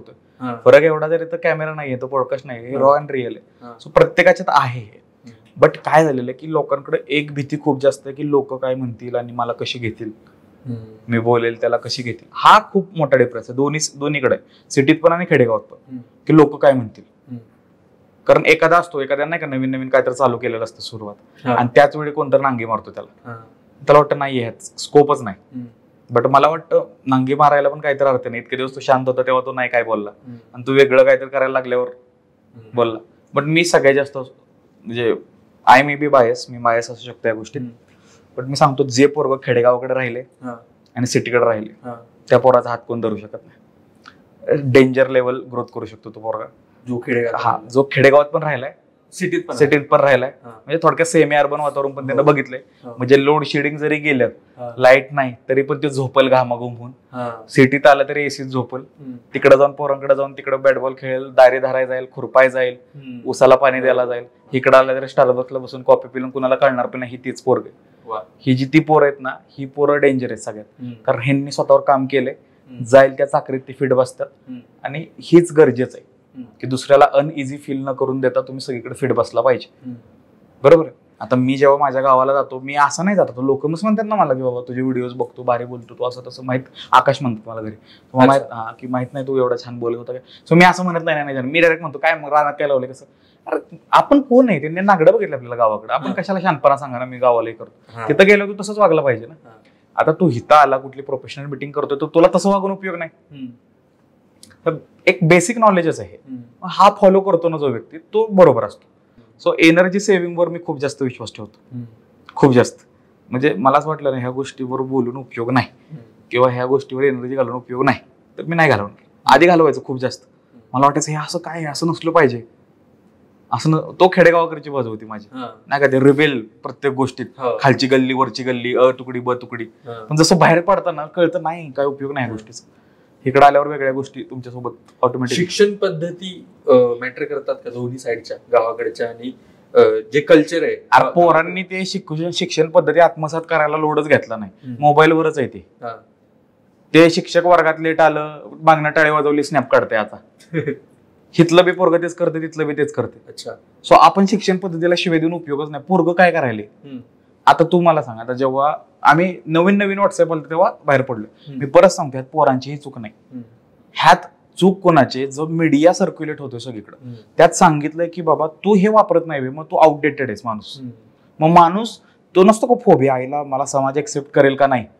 फरक एवढा जरी तर कॅमेरा नाहीये, तो पॉडकास्ट नाही, हे रॉ अँड रिअल आहे. सो प्रत्येकाच्यात आहे हे. बट काय झालेलं आहे की लोकांकडे एक भीती खूप जास्त आहे की लोक काय म्हणतील आणि मला कशी घेतील, मी बोलेल त्याला कशी घेतील. हा खूप मोठा डिफरन्स आहे दोन्हीकडे, सिटीत पण आणि खेडेगावात पण, की लोक काय म्हणतील. कारण एखादा असतो, एखाद्या नाही का नवीन नवीन काहीतरी चालू केलेलं असतं सुरुवात, आणि त्याच वेळी कोणतरी नांगी मारतो त्याला वाटतं नाही ह्यात स्कोपच नाही. बट मला वाटतं नांगी मारायला पण काहीतरी अर्थ नाही. इतके दिवस तो शांत होता तेव्हा तो नाही काय बोलला, आणि तू वेगळं काहीतरी करायला लागल्यावर बोलला. बट मी सगळ्यात जास्त म्हणजे आय मे बी बायस, मी बायस असू शकतो या गोष्टीत, बट मी सांगतो जे पोरग खेडेगावाकडे राहिले आणि सिटीकडे राहिले त्या पोराचा हात कोण धरू शकत नाही. डेंजर लेवल ग्रोथ करू शकतो तो पोरगा जो खेडेगावात पण राहिलाय, सिटीत पण राहिलाय. म्हणजे थोडक्यात सेमी अर्बन वातावरण पण त्यांना बघितलंय. म्हणजे लोड शेडिंग जरी गेलं, लाईट नाही तरी पण ते झोपल घामाघूम होऊन. सिटीत आलं तरी एसीत झोपल, तिकडे जाऊन पोरांकडे जाऊन तिकडे बॅट बॉल खेळेल, दारे धराय जाईल, खुरपाय जाईल, उसाला पाणी द्यायला जाईल. इकडे आलं तरी स्टारबक्सला बसून कॉफी पिऊन कुणाला कळणार पण नाही तीच पोरग. ही जी ती पोरं आहेत ना, ही पोरं डेंजर आहेत सगळ्यात. कारण ह्यांनी स्वतःवर काम केलंय, जाईल त्या चाकरीत ती फिट बसतात. आणि हीच गरजेचं आहे की दुसऱ्याला अनइझी फील न करून देता तुम्ही सगळीकडे फिट बसला पाहिजे. बरोबर. आता मी जेव्हा माझ्या गावाला जातो, मी असं नाही जातो, लोक मग म्हणतात ना मला की बाबा तुझे व्हिडिओज बघतो, भारी बोलतो तू, असं तसं. माहित आकाश म्हणतो मला घरी, की माहित नाही तू एवढा छान बोलत होता. सो मी असं म्हणत नाही, मी डायरेक्ट म्हणतो काय मग रानात काय लावले कसं. अरे आपण कोण आहे, त्यांनी नागडं बघितलं आपल्याला गावाकडे, आपण कशाला शानपणा सांगा ना मी गावाला करतो. तिथं गेलो तू तसंच वागलं पाहिजे ना. आता तू हिता आला कुठली प्रोफेशनल मीटिंग करतोय तर तुला तसं वागून उपयोग नाही. एक बेसिक नॉलेजच आहे, हा फॉलो करतो ना जो व्यक्ती तो बरोबर असतो. सो एनर्जी सेव्हिंग वर मी खूप जास्त विश्वास ठेवतो, खूप जास्त. म्हणजे मलाच वाटलं नाही ह्या गोष्टीवर बोलून उपयोग नाही किंवा ह्या गोष्टीवर एनर्जी घालून उपयोग नाही, तर मी नाही घालवणार. आधी घालवायचं खूप जास्त. मला वाटायचं हे असं काय, असं नसलं पाहिजे, असं तो खेडेगावाकडची बाजू होती माझी, नाही का ते रिबेल प्रत्येक गोष्टीत, खालची गल्ली वरची गल्ली, अ तुकडी ब तुकडी. पण जसं बाहेर पडताना कळतं नाही काय उपयोग नाही गोष्टीचा. इकडे आल्यावर वेगळ्या गोष्टी तुमच्यासोबत ऑटोमॅटिक. शिक्षण पद्धती मॅटर करतात का दोन्ही साईडच्या, गावाकडच्या आणि जे कल्चर आहे? पोरांनी ते शिक्षण पद्धती आत्मसात करायला लोडच घेतला नाही, मोबाईलवरच आहे ते. शिक्षक वर्गात लेट आलं, मागणं टाळी वाजवली, स्नॅप काढते. आता हितलं बी पोरग तेच करते, तिथलं बी तेच करते. अच्छा. सो आपण शिक्षण पद्धतीला शिवाय देऊन उपयोगच नाही. पोरग काय करायले आता तू मला सांग. आता जेव्हा आम्ही नवीन व्हॉट्सअप आलं तेव्हा बाहेर पडलो. मी परत सांगतो ह्यात पोरांची ही चूक नाही. ह्यात चूक कोणाची, जो मीडिया सर्क्युलेट होतोय सगळीकडे, त्यात सांगितलंय की बाबा तू हे वापरत नाही, मग तू आउटडेटेड आहेस माणूस. मग माणूस तो नसतो का फोबिया, आईला मला समाज एक्सेप्ट करेल का नाही,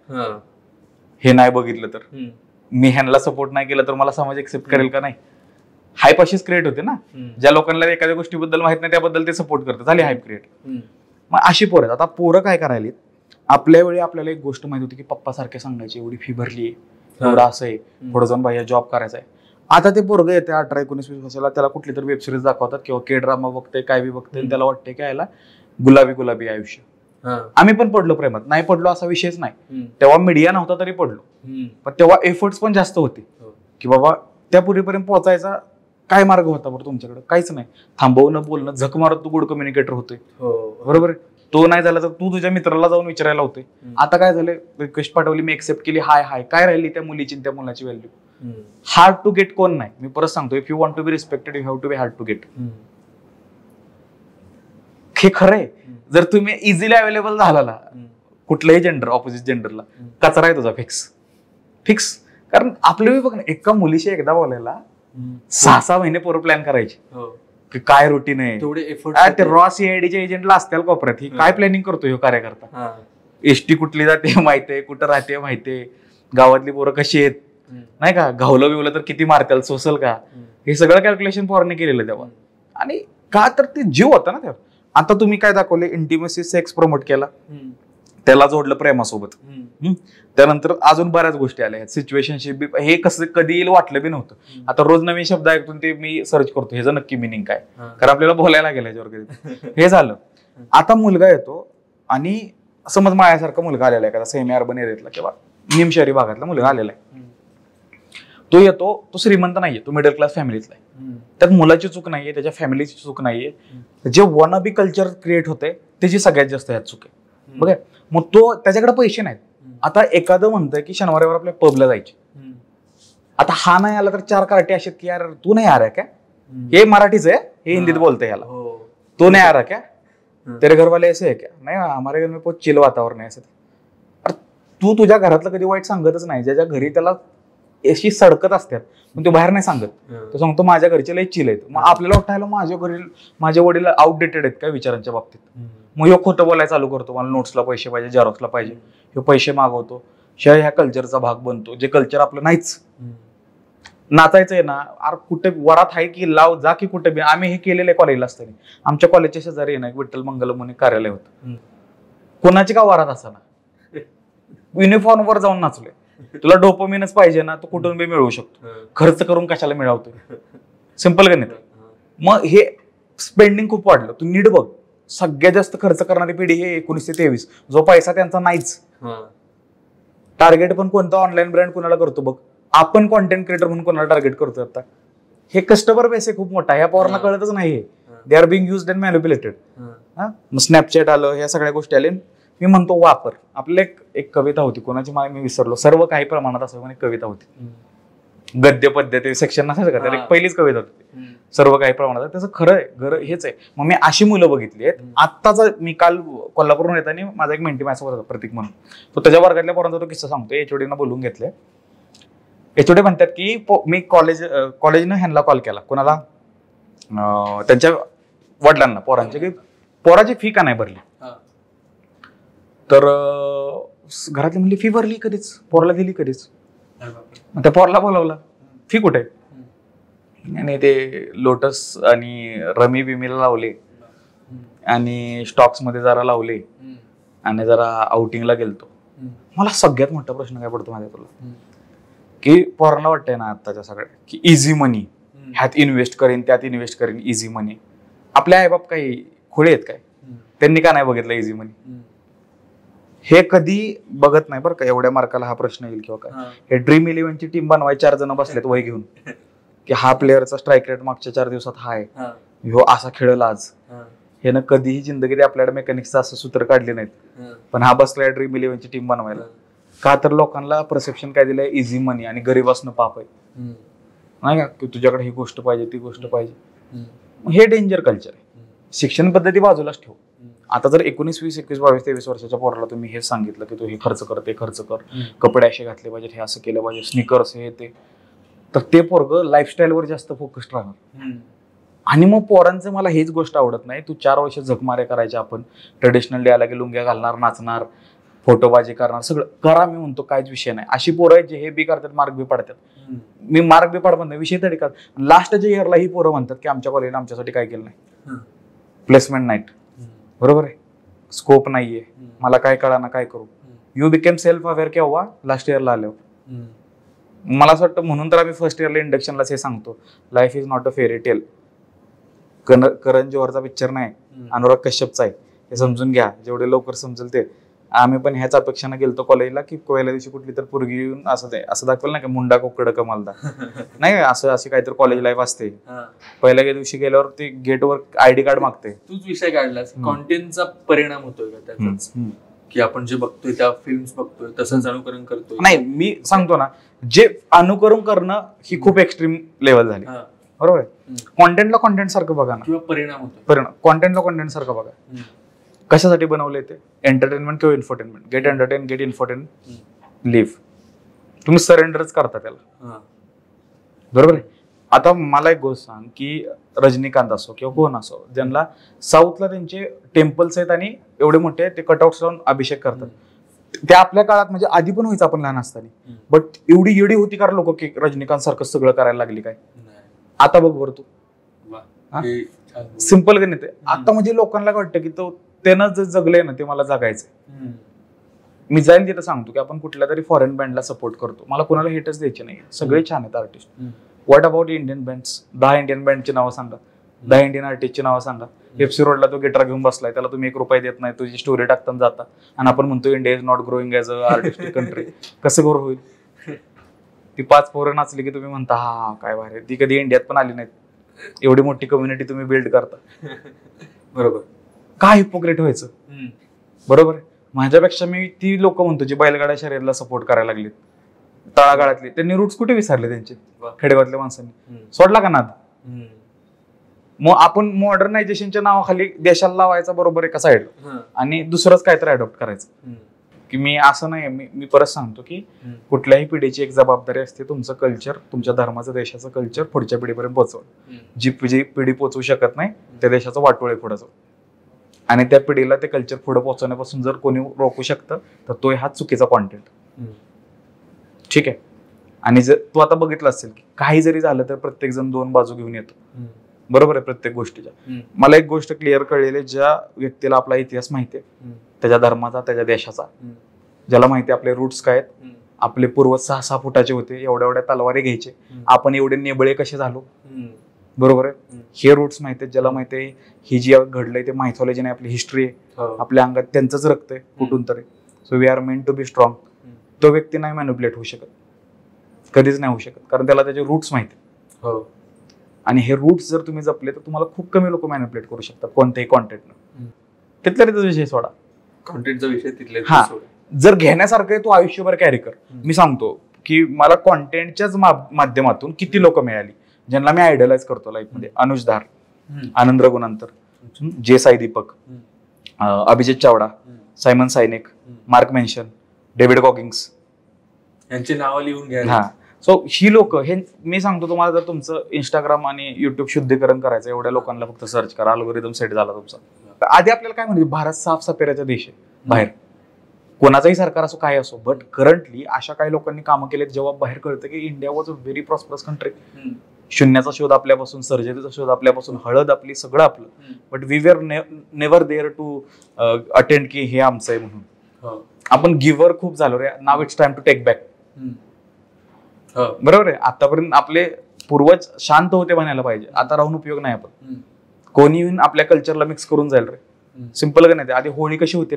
हे नाही बघितलं तर, मी ह्यांना सपोर्ट नाही केलं तर मला समाज एक्सेप्ट करेल का नाही. हाईप अशीच क्रिएट होते ना. ज्या लोकांना एखाद्या गोष्टीबद्दल माहित नाही त्याबद्दल ते सपोर्ट करतात, झाली हाईप क्रिएट. मग अशी पोरं आता पोरं काय करायला, आपल्या वेळी आपल्याला एक गोष्ट माहित होती की पप्पा सारखे सांगायचे एवढी फी भरली, एवढं असं आहे, पुढे जाऊन बाहेर जॉब करायचा आहे. आता ते पोरग येते 18, 19, 20 वर्षाला, त्याला कुठली तरी वेबसिरीज दाखवतात किंवा के ड्रामा बघते, काय बी बघते, त्याला वाटते की याला गुलाबी आयुष्य. आम्ही पण पडलो प्रेमात, नाही पडलो असा विषयच नाही. तेव्हा मीडिया नव्हता तरी पडलो, पण तेव्हा एफर्ट्स पण जास्त होते की बाबा त्या पुरीपर्यंत पोहोचायचा काय मार्ग होता बरं तुमच्याकडे, काहीच नाही. थांबवणं, बोलणं, झक मारत तू गुड कम्युनिकेटर होतोय. बरोबर. तो नाही झाला तर तू तुझ्या मित्राला जाऊन विचारायला होते. आता काय झालं, रिक्वेस्ट पाठवली, मी एक्सेप्ट केली, हाय काय राहिली त्या मुलीची त्या मुलाची व्हॅल्यू. हार्ड टू गेट कोण नाही. मी परत सांगतो, if you want to be respected you have to be hard to get. हे खरंय. जर तुम्ही इझिली अवेलेबल झाला कुठल्याही जेंडर, ऑपोजिट जेंडरला, कचरा आहे तुझा फिक्स. कारण आपले बघ ना, एका मुलीशी एकदा बोलायला 6 महिने पोरं प्लॅन करायचे की काय रुटीन आहे. ते रॉ सीआयडीच्या एजंटला असतील कोपऱ्यात, ही काय प्लॅनिंग करतोय हो कार्यकर्ता. एसटी कुठली जाते माहितीये, कुठं राहते माहितीये, गावातली पोरं कशी आहेत नाही का, घावलं बिवलं तर किती मारतील, सोसल का, हे सगळं कॅल्क्युलेशन पोरांनी केलेलं तेव्हा. आणि का तर ते जीव होता ना तेव्हा. आता तुम्ही काय दाखवले, इंटिमेसी, सेक्स प्रमोट केला, त्याला जोडलं प्रेमासोबत. त्यानंतर अजून बऱ्याच गोष्टी आल्या, सिच्युएशनशिप. हे कसं कधी येईल वाटलं बी नव्हतं. आता रोज नवीन शब्द ऐकून ते मी सर्च करतो, ह्याचं नक्की मिनिंग काय, कारण आपल्याला बोलायला गेलं ह्याच्यावर कधी. हे झालं. आता मुलगा येतो आणि समज मायासारखा मुलगा आलेला आहे, एखादा सेमी अर्बन एरियातला किंवा निमशहरी भागातला मुलगा आलेला आहे. तो येतो, तो श्रीमंत नाहीये, तो मिडल क्लास फॅमिलीतला आहे. त्यात मुलाची चूक नाहीये, त्याच्या फॅमिलीची चूक नाहीये. जे वॉनाबी कल्चर क्रिएट होते त्याची सगळ्यात जास्त ह्यात चूक आहे. बघा, मग तो त्याच्याकडे पैसे नाहीत. आता एखादं म्हणतंय की शनिवारीवर आपल्या पबला जायचे, आता हा नाही आला तर 4 कार्टे असे की यार तू नाही आ रहा क्या, हे मराठीच आहे, हे हिंदीत बोलतंय याला, तू नाही आ रहा क्या, तेरे घर वाले ऐसे है क्या, नाही हमारे घर में बहुत चिल वातावरण आहे. अरे तू तुझ्या घरातलं कधी वाईट सांगतच नाही. ज्याच्या घरी त्याला अशी सडकत असतात पण तो बाहेर नाही सांगत, तो सांगतो माझ्या घरचे लई चिल आहेत. मग आपल्याला वाटायला माझे वडील आउटडेटेड आहेत काय विचारांच्या बाबतीत. मग ह्यो खोटं बोलायला चालू करतो, मला नोट्सला पैसे पाहिजे, झेरॉक्सला पाहिजे, ह्यो पैसे मागवतो, शिवाय ह्या कल्चरचा भाग बनतो, जे कल्चर आपलं नाहीच. नाचायचंय ना, अरे कुठे वरात आहे की लाव जा की कुठे बी. आम्ही हे केलेलं आहे कॉलेजला असताना. आमच्या कॉलेजच्या शेजारी ना विठ्ठल मंगलम म्हणून कार्यालय होतं. कोणाची का वरात असताना युनिफॉर्म वर जाऊन नाचलोय. तुला डोपामिनच पाहिजे ना, तू कुठून बी मिळवू शकतो. खर्च करून कशाला मिळवतोय, सिंपल गणित. मग हे स्पेंडिंग खूप वाढलं. तू नीट बघ, सगळ्यात जास्त खर्च करणारी पिढी हे 19 ते 23, जो पैसा त्यांचा नाहीच. टार्गेट पण कोणता ऑनलाईन ब्रँड कोणाला करतो बघ, आपण कॉन्टेंट क्रिएटर म्हणून कोणाला टार्गेट करतो आता. हे कस्टमर बेस आहे खूप मोठा, ह्या पॉवरला कळतच नाही. They are being used and manipulated. मग स्नॅपचॅट आलं, ह्या सगळ्या गोष्टी आल्या. मी म्हणतो वापर. आपल्या एक कविता होती, कोणाची मी विसरलो, सर्व काही प्रमाणात असं एक कविता होती, गद्य पद्य सेक्शन नसायचं का, त्याला एक पहिलीच कविता होती, सर्व काही प्रमाणात. त्याचं खरं आहे, खरं हेच आहे. मग मी अशी मुलं बघितली आहेत. आत्ताचा मी काल कोल्हापूरहून येताना माझा एक मेंटी माझ्यासोबत होता, प्रतीक म्हणून, तो त्याच्या वर्गातल्या पोरांचा तो किस्सा सांगतो. एचओडीनं बोलून घेतलंय. एचओडी म्हणतात की मी कॉलेजनं ह्यांना कॉल केला, कोणाला, त्यांच्या वडिलांना, पोरांच्या, की पोराची फी का नाही भरली. तर घरातली म्हणली फी भरली कधीच, पोराला दिली कधीच. त्या पोराला बोलावला, फी कुठे, आणि ते लोटस आणि रमी बिमीला लावले आणि स्टॉक्स मध्ये जरा लावले आणि जरा आउटिंगला गेलतो. मला सगळ्यात मोठा प्रश्न काय पडतो माझ्या तुला, की पोराला वाटतंय ना आत्ताच्या सगळ्या की इझी मनी, ह्यात इन्व्हेस्ट करेन त्यात इन्व्हेस्ट करेन, इझी मनी. आपले आईबाप काही खोळे आहेत काय, त्यांनी का नाही बघितलं इझी मनी. हे कधी बघत नाही बरं का. एवढ्या मार्काला हा प्रश्न येईल किंवा काय. हे ड्रीम 11ची टीम बनवायची 4 जण बसलेत वय घेऊन, की हा प्लेअरचा स्ट्राईक रेट मागच्या 4 दिवसात हा आहे, ह्यो असा खेळला आज. हे ना कधीही जिंदगीत आपल्याकडे मेकॅनिक्सचं असं सूत्र काढले नाहीत, पण हा बसलाय ड्रीम 11ची टीम बनवायला. का तर लोकांना परसेप्शन काय दिलंय, इझी मनी आणि गरीब असणं पाप आहे, नाही का, की तुझ्याकडे ही गोष्ट पाहिजे ती गोष्ट पाहिजे. हे डेंजर कल्चर आहे. शिक्षण पद्धती बाजूलाच ठेव. आता जर 19, 20, 21, 22, 23 वर्षाच्या पोराला तुम्ही हे सांगितलं की तू हे खर्च कर, ते खर्च कर, कपडे असे घातले पाहिजे, हे असं केलं पाहिजे, स्निकर्स हे ते, तर ते पोरगं लाईफस्टाईलवर जास्त फोकस्ड राहणार. आणि मग पोरांचं मला हेच गोष्ट आवडत नाही. तू 4 वर्ष झकमारे करायचे, आपण ट्रेडिशनल डे आला की लुंग्या घालणार, नाचणार, फोटोबाजी करणार, सगळं करा. मी म्हणतो काहीच विषय नाही. अशी पोरं आहेत जे हे बी करतात, मार्क बी पडतात. मी मार्क बी पडत नाही, विषय तरी करतात. लास्टच्या इयरला ही पोरं म्हणतात की आमच्या कॉलेजला आमच्यासाठी काय केलं नाही, प्लेसमेंट नाहीत, बरोबर आहे, स्कोप नाहीये, मला काय कळाना काय करू. यू बिकेम सेल्फ अवेअर केव्हा, लास्ट इयरला आल्यावर. मला असं वाटतं म्हणून तर आम्ही फर्स्ट इयरला इंडक्शनलाच हे सांगतो, life is not a fairy tale. Karan जोहरचा पिक्चर नाही, अनुराग कश्यपचा आहे, हे समजून घ्या. जेवढे लवकर समजेल ते. आम्ही पण ह्याच अपेक्षाने गेलतो कॉलेजला की पहिल्या दिवशी कुठली तर पोरगी येऊन असं दाखवलं नाही का, मुंडा कोकड कमालदा, नाही असं अशी काहीतरी कॉलेज लाईफ असते. पहिल्या दिवशी गेल्यावर ते गेटवर आयडी कार्ड मागते. तूच विषय काढलास, कॉन्टेंटचा परिणाम होतोय का त्याचाच, की आपण जे बघतोय त्या फिल्म्स बघतोय तसंच अनुकरण करतोय. नाही, मी सांगतो ना, जे अनुकरण करणं ही खूप एक्स्ट्रीम लेवल झाली, बरोबर आहे. कॉन्टेंटला कॉन्टेंट सारखं बघा ना, किंवा परिणाम होतो. परिणाम कॉन्टेंटला कॉन्टेंट सारखं बघा. कशासाठी बनवले ते, एंटरटेनमेंट किंवा infotainment. Get entertain, get infotain, live. तुम्ही सरेंडरच करता त्याला, बरोबर आहे. आता मला एक गोष्ट सांग की रजनीकांत असो किंवा कोण असो, ज्यांना साऊथला त्यांचे टेम्पल्स आहेत आणि एवढे मोठे ते कटआउट्स लावून अभिषेक करतात, त्या आपल्या काळात म्हणजे आधी पण व्हायचं आपण लहान असताना, बट एवढी येडी होती कारण लोक की रजनीकांत सारखं सगळं करायला लागली काय. आता बघ बरं तू, सिंपल गणित आहे. आता म्हणजे लोकांना वाटतं की तो त्यानं जे जगलंय ना ते मला जगायचंय. मी जाईन तिथं सांगतो की आपण कुठल्या तरी फॉरेन बँडला सपोर्ट करतो, मला कोणाला हेटच द्यायचे नाही, सगळे छान आहेत artist. What about Indian bands, 10 Indian बँडची नावं सांगा, 10 इंडियन आर्टिस्टची नावं सांगा. FC रोडला तो गिटार घेऊन बसलाय, त्याला तुम्ही 1 रुपया देत नाही, तुझी स्टोरी टाकताना जाता, आणि आपण म्हणतो India is not growing as a artistic country. कसं ग्रो होईल. ती 5 पोरं नाचली की तुम्ही म्हणता हा काय भारी. ती कधी इंडियात पण आली नाहीत. एवढी मोठी कम्युनिटी तुम्ही बिल्ड करता, बरोबर. काय हिपोक्रेट व्हायचं, बरोबर आहे. माझ्यापेक्षा मी ती लोक म्हणतो जी बैलगाड्या शर्यतीला सपोर्ट करायला लागलीत, तळागाळातले त्यांनी रूट्स कुठे विसरले त्यांचे वा. खेडेगावातल्या माणसांनी सोडला का नाद. मग आपण मॉडर्नायझेशनच्या नावाखाली देशाला लावायचा बरोबर एका साईडला आणि दुसरंच काहीतरी अडॉप्ट करायचं की मी असं नाही. मी परत सांगतो की कुठल्याही पिढीची एक जबाबदारी असते तुमचं कल्चर, तुमच्या धर्माचं, देशाचं कल्चर पुढच्या पिढीपर्यंत पोहोचवणं. जी पिढी पोहोचवू शकत नाही त्या देशाचं वाटोळे पुढे जाऊ आणि त्या पिढीला ते कल्चर पुढे पोहोचवण्यापासून जर कोणी रोखू शकतं तर तो हा चुकीचा कॉन्टेंट. ठीक आहे. आणि जर तू आता बघितलं असेल की काही जरी झालं तर प्रत्येक जण दोन बाजू घेऊन येतो. बरोबर आहे. प्रत्येक गोष्टीच्या मला एक गोष्ट क्लिअर कळलेली, ज्या व्यक्तीला आपला इतिहास माहिती आहे, त्याच्या धर्माचा, त्याच्या देशाचा, ज्याला माहिती आपले रूट्स काय आहेत, आपले पूर्वज 6-6 फुटाचे होते, एवढ्या एवढ्या तलवारी घ्यायचे, आपण एवढे नेबळे कसे झालो, बरोबर आहे, हे रूट्स माहिती आहेत. ज्याला माहिती आहे ही जी घडलंय ते मायथॉलॉजी नाही, आपली हिस्ट्री आहे, आपल्या अंगात त्यांचंच रक्त आहे कुठून तरी. So we are meant to be strong. तो व्यक्ती नाही मॅन्युप्युलेट होऊ शकत, कधीच नाही होऊ शकत, कारण त्याला त्याचे रूट्स माहिती आहेत. आणि हे रूट्स जर तुम्ही जपले तर तुम्हाला खूप कमी लोक मॅन्युप्युलेट करू शकतात कोणत्याही कॉन्टेंटनं. तिथला तिथं विषय सोडा, कॉन्टेंटचा विषय तिथले. हा, जर घेण्यासारखं आहे तो आयुष्यभर कॅरी कर. मी सांगतो की मला कॉन्टेंटच्याच माध्यमातून किती लोक मिळाली ज्यांना मी आयडलाइज करतो लाईफमध्ये. अनुज धार, Anand Raghunandan, J Sai Deepak, Abhijit Chavda, Simon Sinek, Mark Manson, David Goggins, यांची नावं लिहून घ्या. हा. सो ही लोक, हे मी सांगतो तुम्हाला, जर तुमचं इंस्टाग्राम आणि युट्यूब शुद्धीकरण करायचं, एवढ्या लोकांना फक्त सर्च करा, अल्गोरिदम सेट झाला तुमचा. आधी आपल्याला काय म्हणजे भारत साफ सफेऱ्याचा देश आहे बाहेर, कोणाचाही सरकार असो काय असो, बट करंटली अशा काही लोकांनी कामं केलेत जेव्हा बाहेर कळतं की India was a very prosperous country. शून्याचा शोध आपल्यापासून, सर्जरीचा शोध आपल्यापासून, हळद आपली, सगळं आपलं, but we were never there to attend की हे आमचं आहे म्हणून. आपण गिव्हर खूप झालो रे, नाव it's time to take back. बरोबर आहे. आतापर्यंत आपले पूर्वज शांत होते म्हणायला पाहिजे, आता राहून उपयोग नाही. आपण कोणी येऊन आपल्या कल्चरला मिक्स करून जाईल रे. सिंपल का नाही. आधी होळी कशी होती रे,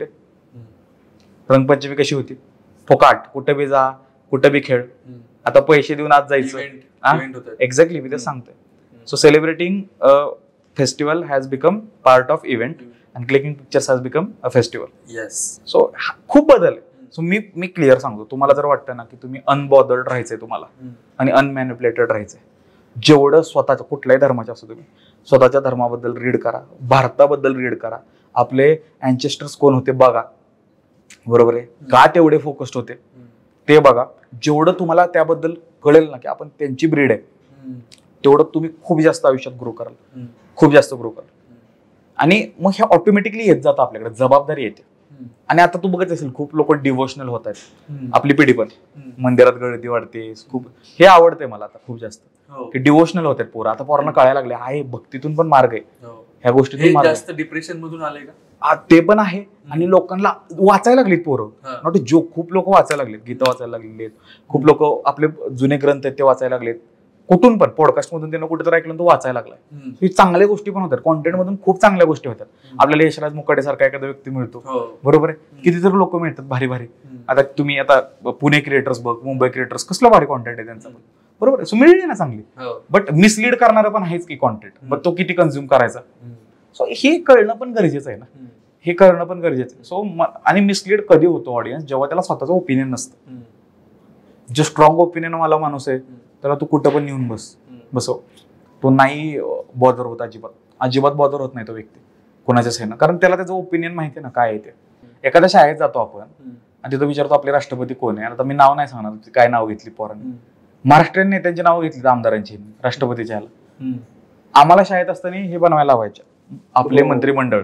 रंगपंचमी कशी होती, फोकाट, कुठं बी जा, कुठं बी खेळ, आता पैसे देऊन आज जायचं. एक्झॅक्टली, मी ते सांगतोय. So celebrating festival has become part of event and clicking pictures has become a festival. So खूप बदल आहे. सो मी क्लिअर सांगतो, तुम्हाला जर वाटतं ना की तुम्ही अनबॉदर्ड राहायचंय तुम्हाला आणि अनमॅन्युप्युलेटेड राहायचंय, जेवढं स्वतःच्या कुठल्याही धर्माच्या असो तुम्ही स्वतःच्या धर्माबद्दल रीड करा, भारताबद्दल रीड करा, आपले अँचेस्टर्स कोण होते बघा, बरोबर आहे, का तेवढे फोकस्ड होते ते बघा. जेवढं तुम्हाला त्याबद्दल कळेल ना की आपण त्यांची ब्रीड आहे, तेवढं तुम्ही खूप जास्त आयुष्यात ग्रो कराल, खूप जास्त ग्रो कराल. आणि मग हे ऑटोमॅटिकली येत जातं, आपल्याकडे जबाबदारी येते. आणि आता तू बघत असेल खूप लोक डिव्होशनल होत आहेत, आपली पिढी पण मंदिरात गर्दी वाढते खूप. हे आवडतंय मला आता खूप जास्त की डिव्होशनल होत आहेत पोरं. आता पोरांना कळायला लागले आहे भक्तीतून पण मार्ग आहे, ह्या गोष्टीतून जास्त डिप्रेशन मधून आले का ते पण आहे. आणि लोकांना वाचायला लागलीत पोरं, नॉट जो खूप लोक वाचायला लागलेत, गीता वाचायला लागलेत, खूप लोक आपले जुने ग्रंथ आहेत ते वाचायला लागलेत, कुठून पण पॉडकास्ट मधून त्यांना कुठेतरी ऐकलं तो वाचायला लागलाय. ही चांगल्या गोष्टी पण होतात, कॉन्टेंट मधून खूप चांगल्या गोष्टी होतात. आपल्याला यशराज मुकाटे सारखा एखादा व्यक्ती मिळतो, बरोबर आहे, कितीतरी लोक मिळतात भारी भारी. आता तुम्ही आता पुणे क्रिएटर्स बघ, मुंबई क्रिएटर्स, कसला भारी कॉन्टेंट आहे त्यांचा, बरोबर आहे. सो मिळली ना चांगली, बट मिसलीड करणारा पण आहेच की कॉन्टेंट, बट तो किती कन्झ्युम करायचा. सो हे कळणं पण गरजेचं आहे ना, हे कळणं पण गरजेचं आहे. सो आणि मिसलीड कधी होतो ऑडियन्स, जेव्हा त्याला स्वतःचं ओपिनियन नसतं. जो स्ट्रॉंग ओपिनियन वाला माणूस आहे त्याला तू कुठं पण नेऊन बसव, तो नाही बॉदर होत, अजिबात बॉदर होत नाही तो व्यक्ती कोणाच्याच आहे ना, कारण त्याला त्याचं ओपिनियन माहिती आहे ना काय आहे ते. एखाद्या शाळेत जातो आपण आणि तिथं विचारतो आपले राष्ट्रपती कोण आहे, आता मी नाव नाही सांगणार काय नाव घेतली पोरांनी, महाराष्ट्रीयन नेत्यांची नावं घेतली रामदारांची, राष्ट्रपतीच्या ह्याला. आम्हाला शाळेत असताना हे बनवायला लावायचे आपले मंत्रिमंडळ,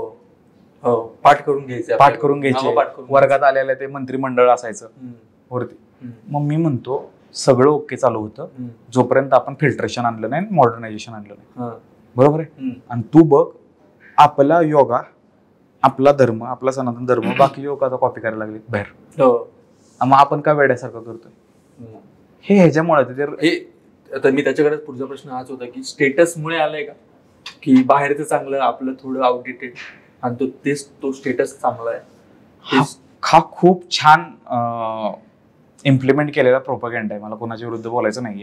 पाठ करून घ्यायचे, वर्गात आलेलं ते मंत्रिमंडळ असायचं वरती. मग मी म्हणतो सगळं ओके चालू होतं जोपर्यंत आपण फिल्ट्रेशन आणलं नाही, मॉडर्नायझेशन आणलं नाही, बरोबर आहे. आणि तू बघ आपला योगा, आपला धर्म, आपला सनातन धर्म बाकी योगाचा कॉपी करायला लागले बाहेर. मग आपण काय वेड्यासारखं करतोय, हे ह्याच्यामुळे. आता मी त्याच्याकडे पुढचा प्रश्न हाच होता की स्टेटस मुळे आलाय का, की बाहेरचं चांगलं आपलं थोडं आउटडेटेड आणि तो स्टेटस चांगला आहे. हा खूप छान इम्प्लिमेंट केलेला प्रोपगेंडा आहे. मला कोणाच्या विरुद्ध बोलायचं नाहीये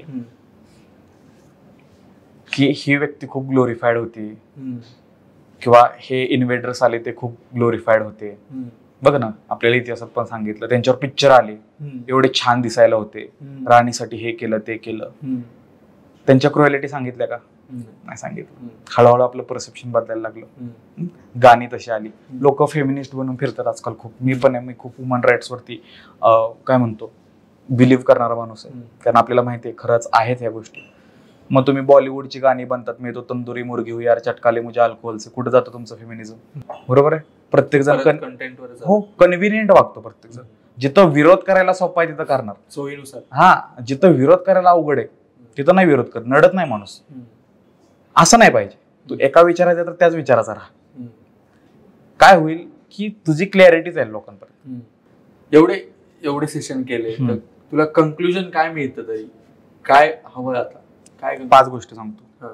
की ही व्यक्ती खूप ग्लोरिफाईड होती किंवा हे इन्व्हेडर्स आले ते खूप ग्लोरिफाईड होते, बघ ना, आपल्याला इतिहासात पण सांगितलं, त्यांच्यावर पिक्चर आले, एवढे छान दिसायला होते, राणीसाठी हे केलं ते केलं, त्यांच्या क्रुएलिटी सांगितल्या का? नाही सांगितलं. हळूहळू आपलं परसेप्शन बदलायला लागलं, गाणी तशी आली, लोक फेमिनिस्ट बनून फिरतात आजकाल खूप. मी पण आहे, मी खूप वुमन राईट्स वरती काय म्हणतो बिलीव्ह करणारा माणूस आहे, कारण आपल्याला माहिती आहे खरंच आहेत ह्या गोष्टी. मग तुम्ही बॉलिवूडची गाणी बनतात, मी तो तंदुरी मुर्गी हूं यार, चटकाले मुझे अल्कोहल से, कुठे जातं तुमचं फेमिनिझम? बरोबर आहे. प्रत्येक जण हो कन्व्हिनियंट वागतो प्रत्येक जण. जिथं विरोध करायला सोपा आहे तिथं करणार सोयीनुसार. हा, जिथं विरोध करायला अवघड आहे तिथं नाही विरोध कर, नडत नाही माणूस. असं नाही पाहिजे. तू एका विचाराचा तर त्याच विचाराचा राहा. काय होईल की तुझी क्लॅरिटी जाईल लोकांपर्यंत. एवढे सेशन केले तर तुला कन्क्लुजन काय मिळतं तरी? काय हवं आता? काय 5 गोष्टी सांगतो.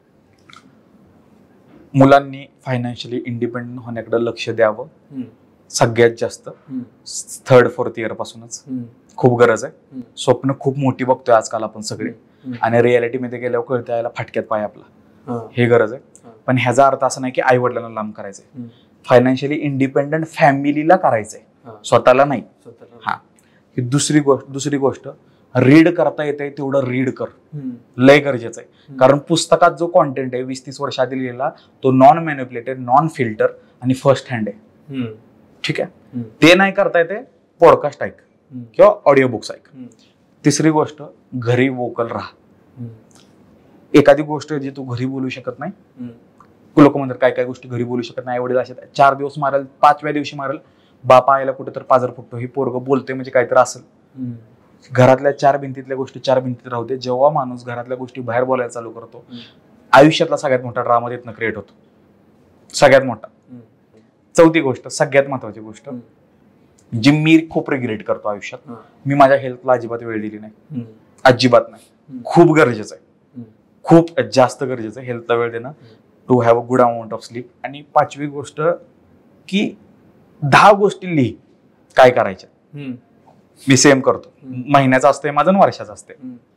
मुलांनी फायनान्शियली इंडिपेंडेंट होण्याकडे लक्ष द्यावं सगळ्यात जास्त. 3rd-4th इयर पासूनच खूप गरज आहे. स्वप्न खूप मोठी बघतोय आजकाल आपण सगळे, आणि रियालिटी मध्ये गेल्यावर कळतं यायला फाटक्यात पाय आपला, हे गरज आहे. पण ह्याचा अर्थ असा नाही की आई वडिलांना लांब करायचंय. फायनान्शियली इंडिपेंडेंट फॅमिलीला करायचंय, स्वतःला नाही. हा, ही दुसरी गोष्ट रीड करता येते तेवढं रीड कर, लय गरजेचं आहे. कारण पुस्तकात जो कॉन्टेंट आहे 20-30 वर्ष आधी लिहिलेला, तो नॉन मॅन्युप्युलेटेड, नॉन फिल्टर आणि फर्स्ट हँड आहे. ठीक आहे, ते नाही करता येते पॉडकास्ट ऐक किंवा ऑडिओ बुक्स ऐक. तिसरी गोष्ट, घरी वोकल राहा. एखादी गोष्ट जी तू घरी बोलू शकत नाही, लोक म्हणतात काय काय गोष्टी घरी बोलू शकत नाही, वडील असे 4 दिवस मारेल, 5व्या दिवशी मारेल, बापा आयला कुठे तर पाजर फुटतो, हे पोरग बोलते म्हणजे काहीतरी असेल. घरातल्या 4 भिंतीतल्या गोष्टी 4 भिंतीत राहू दे. जेव्हा माणूस घरातल्या गोष्टी बाहेर बोलायला चालू करतो, आयुष्यातला सगळ्यात मोठा ड्रामा तिथनं क्रिएट होतो, सगळ्यात मोठा. चौथी गोष्ट, सगळ्यात महत्वाची गोष्ट, जी मी खूप रिग्रेट करतो आयुष्यात, मी माझ्या हेल्थला अजिबात वेळ दिली नाही. अजिबात नाही. खूप गरजेचं आहे, खूप जास्त गरजेचं आहे हेल्थला वेळ देणं, to have a good amount of sleep. आणि 5वी गोष्ट की 10 गोष्टी लिही काय करायच्या. मी सेम करतो, महिन्याचं असतंय माझं, वर्षाचं असते.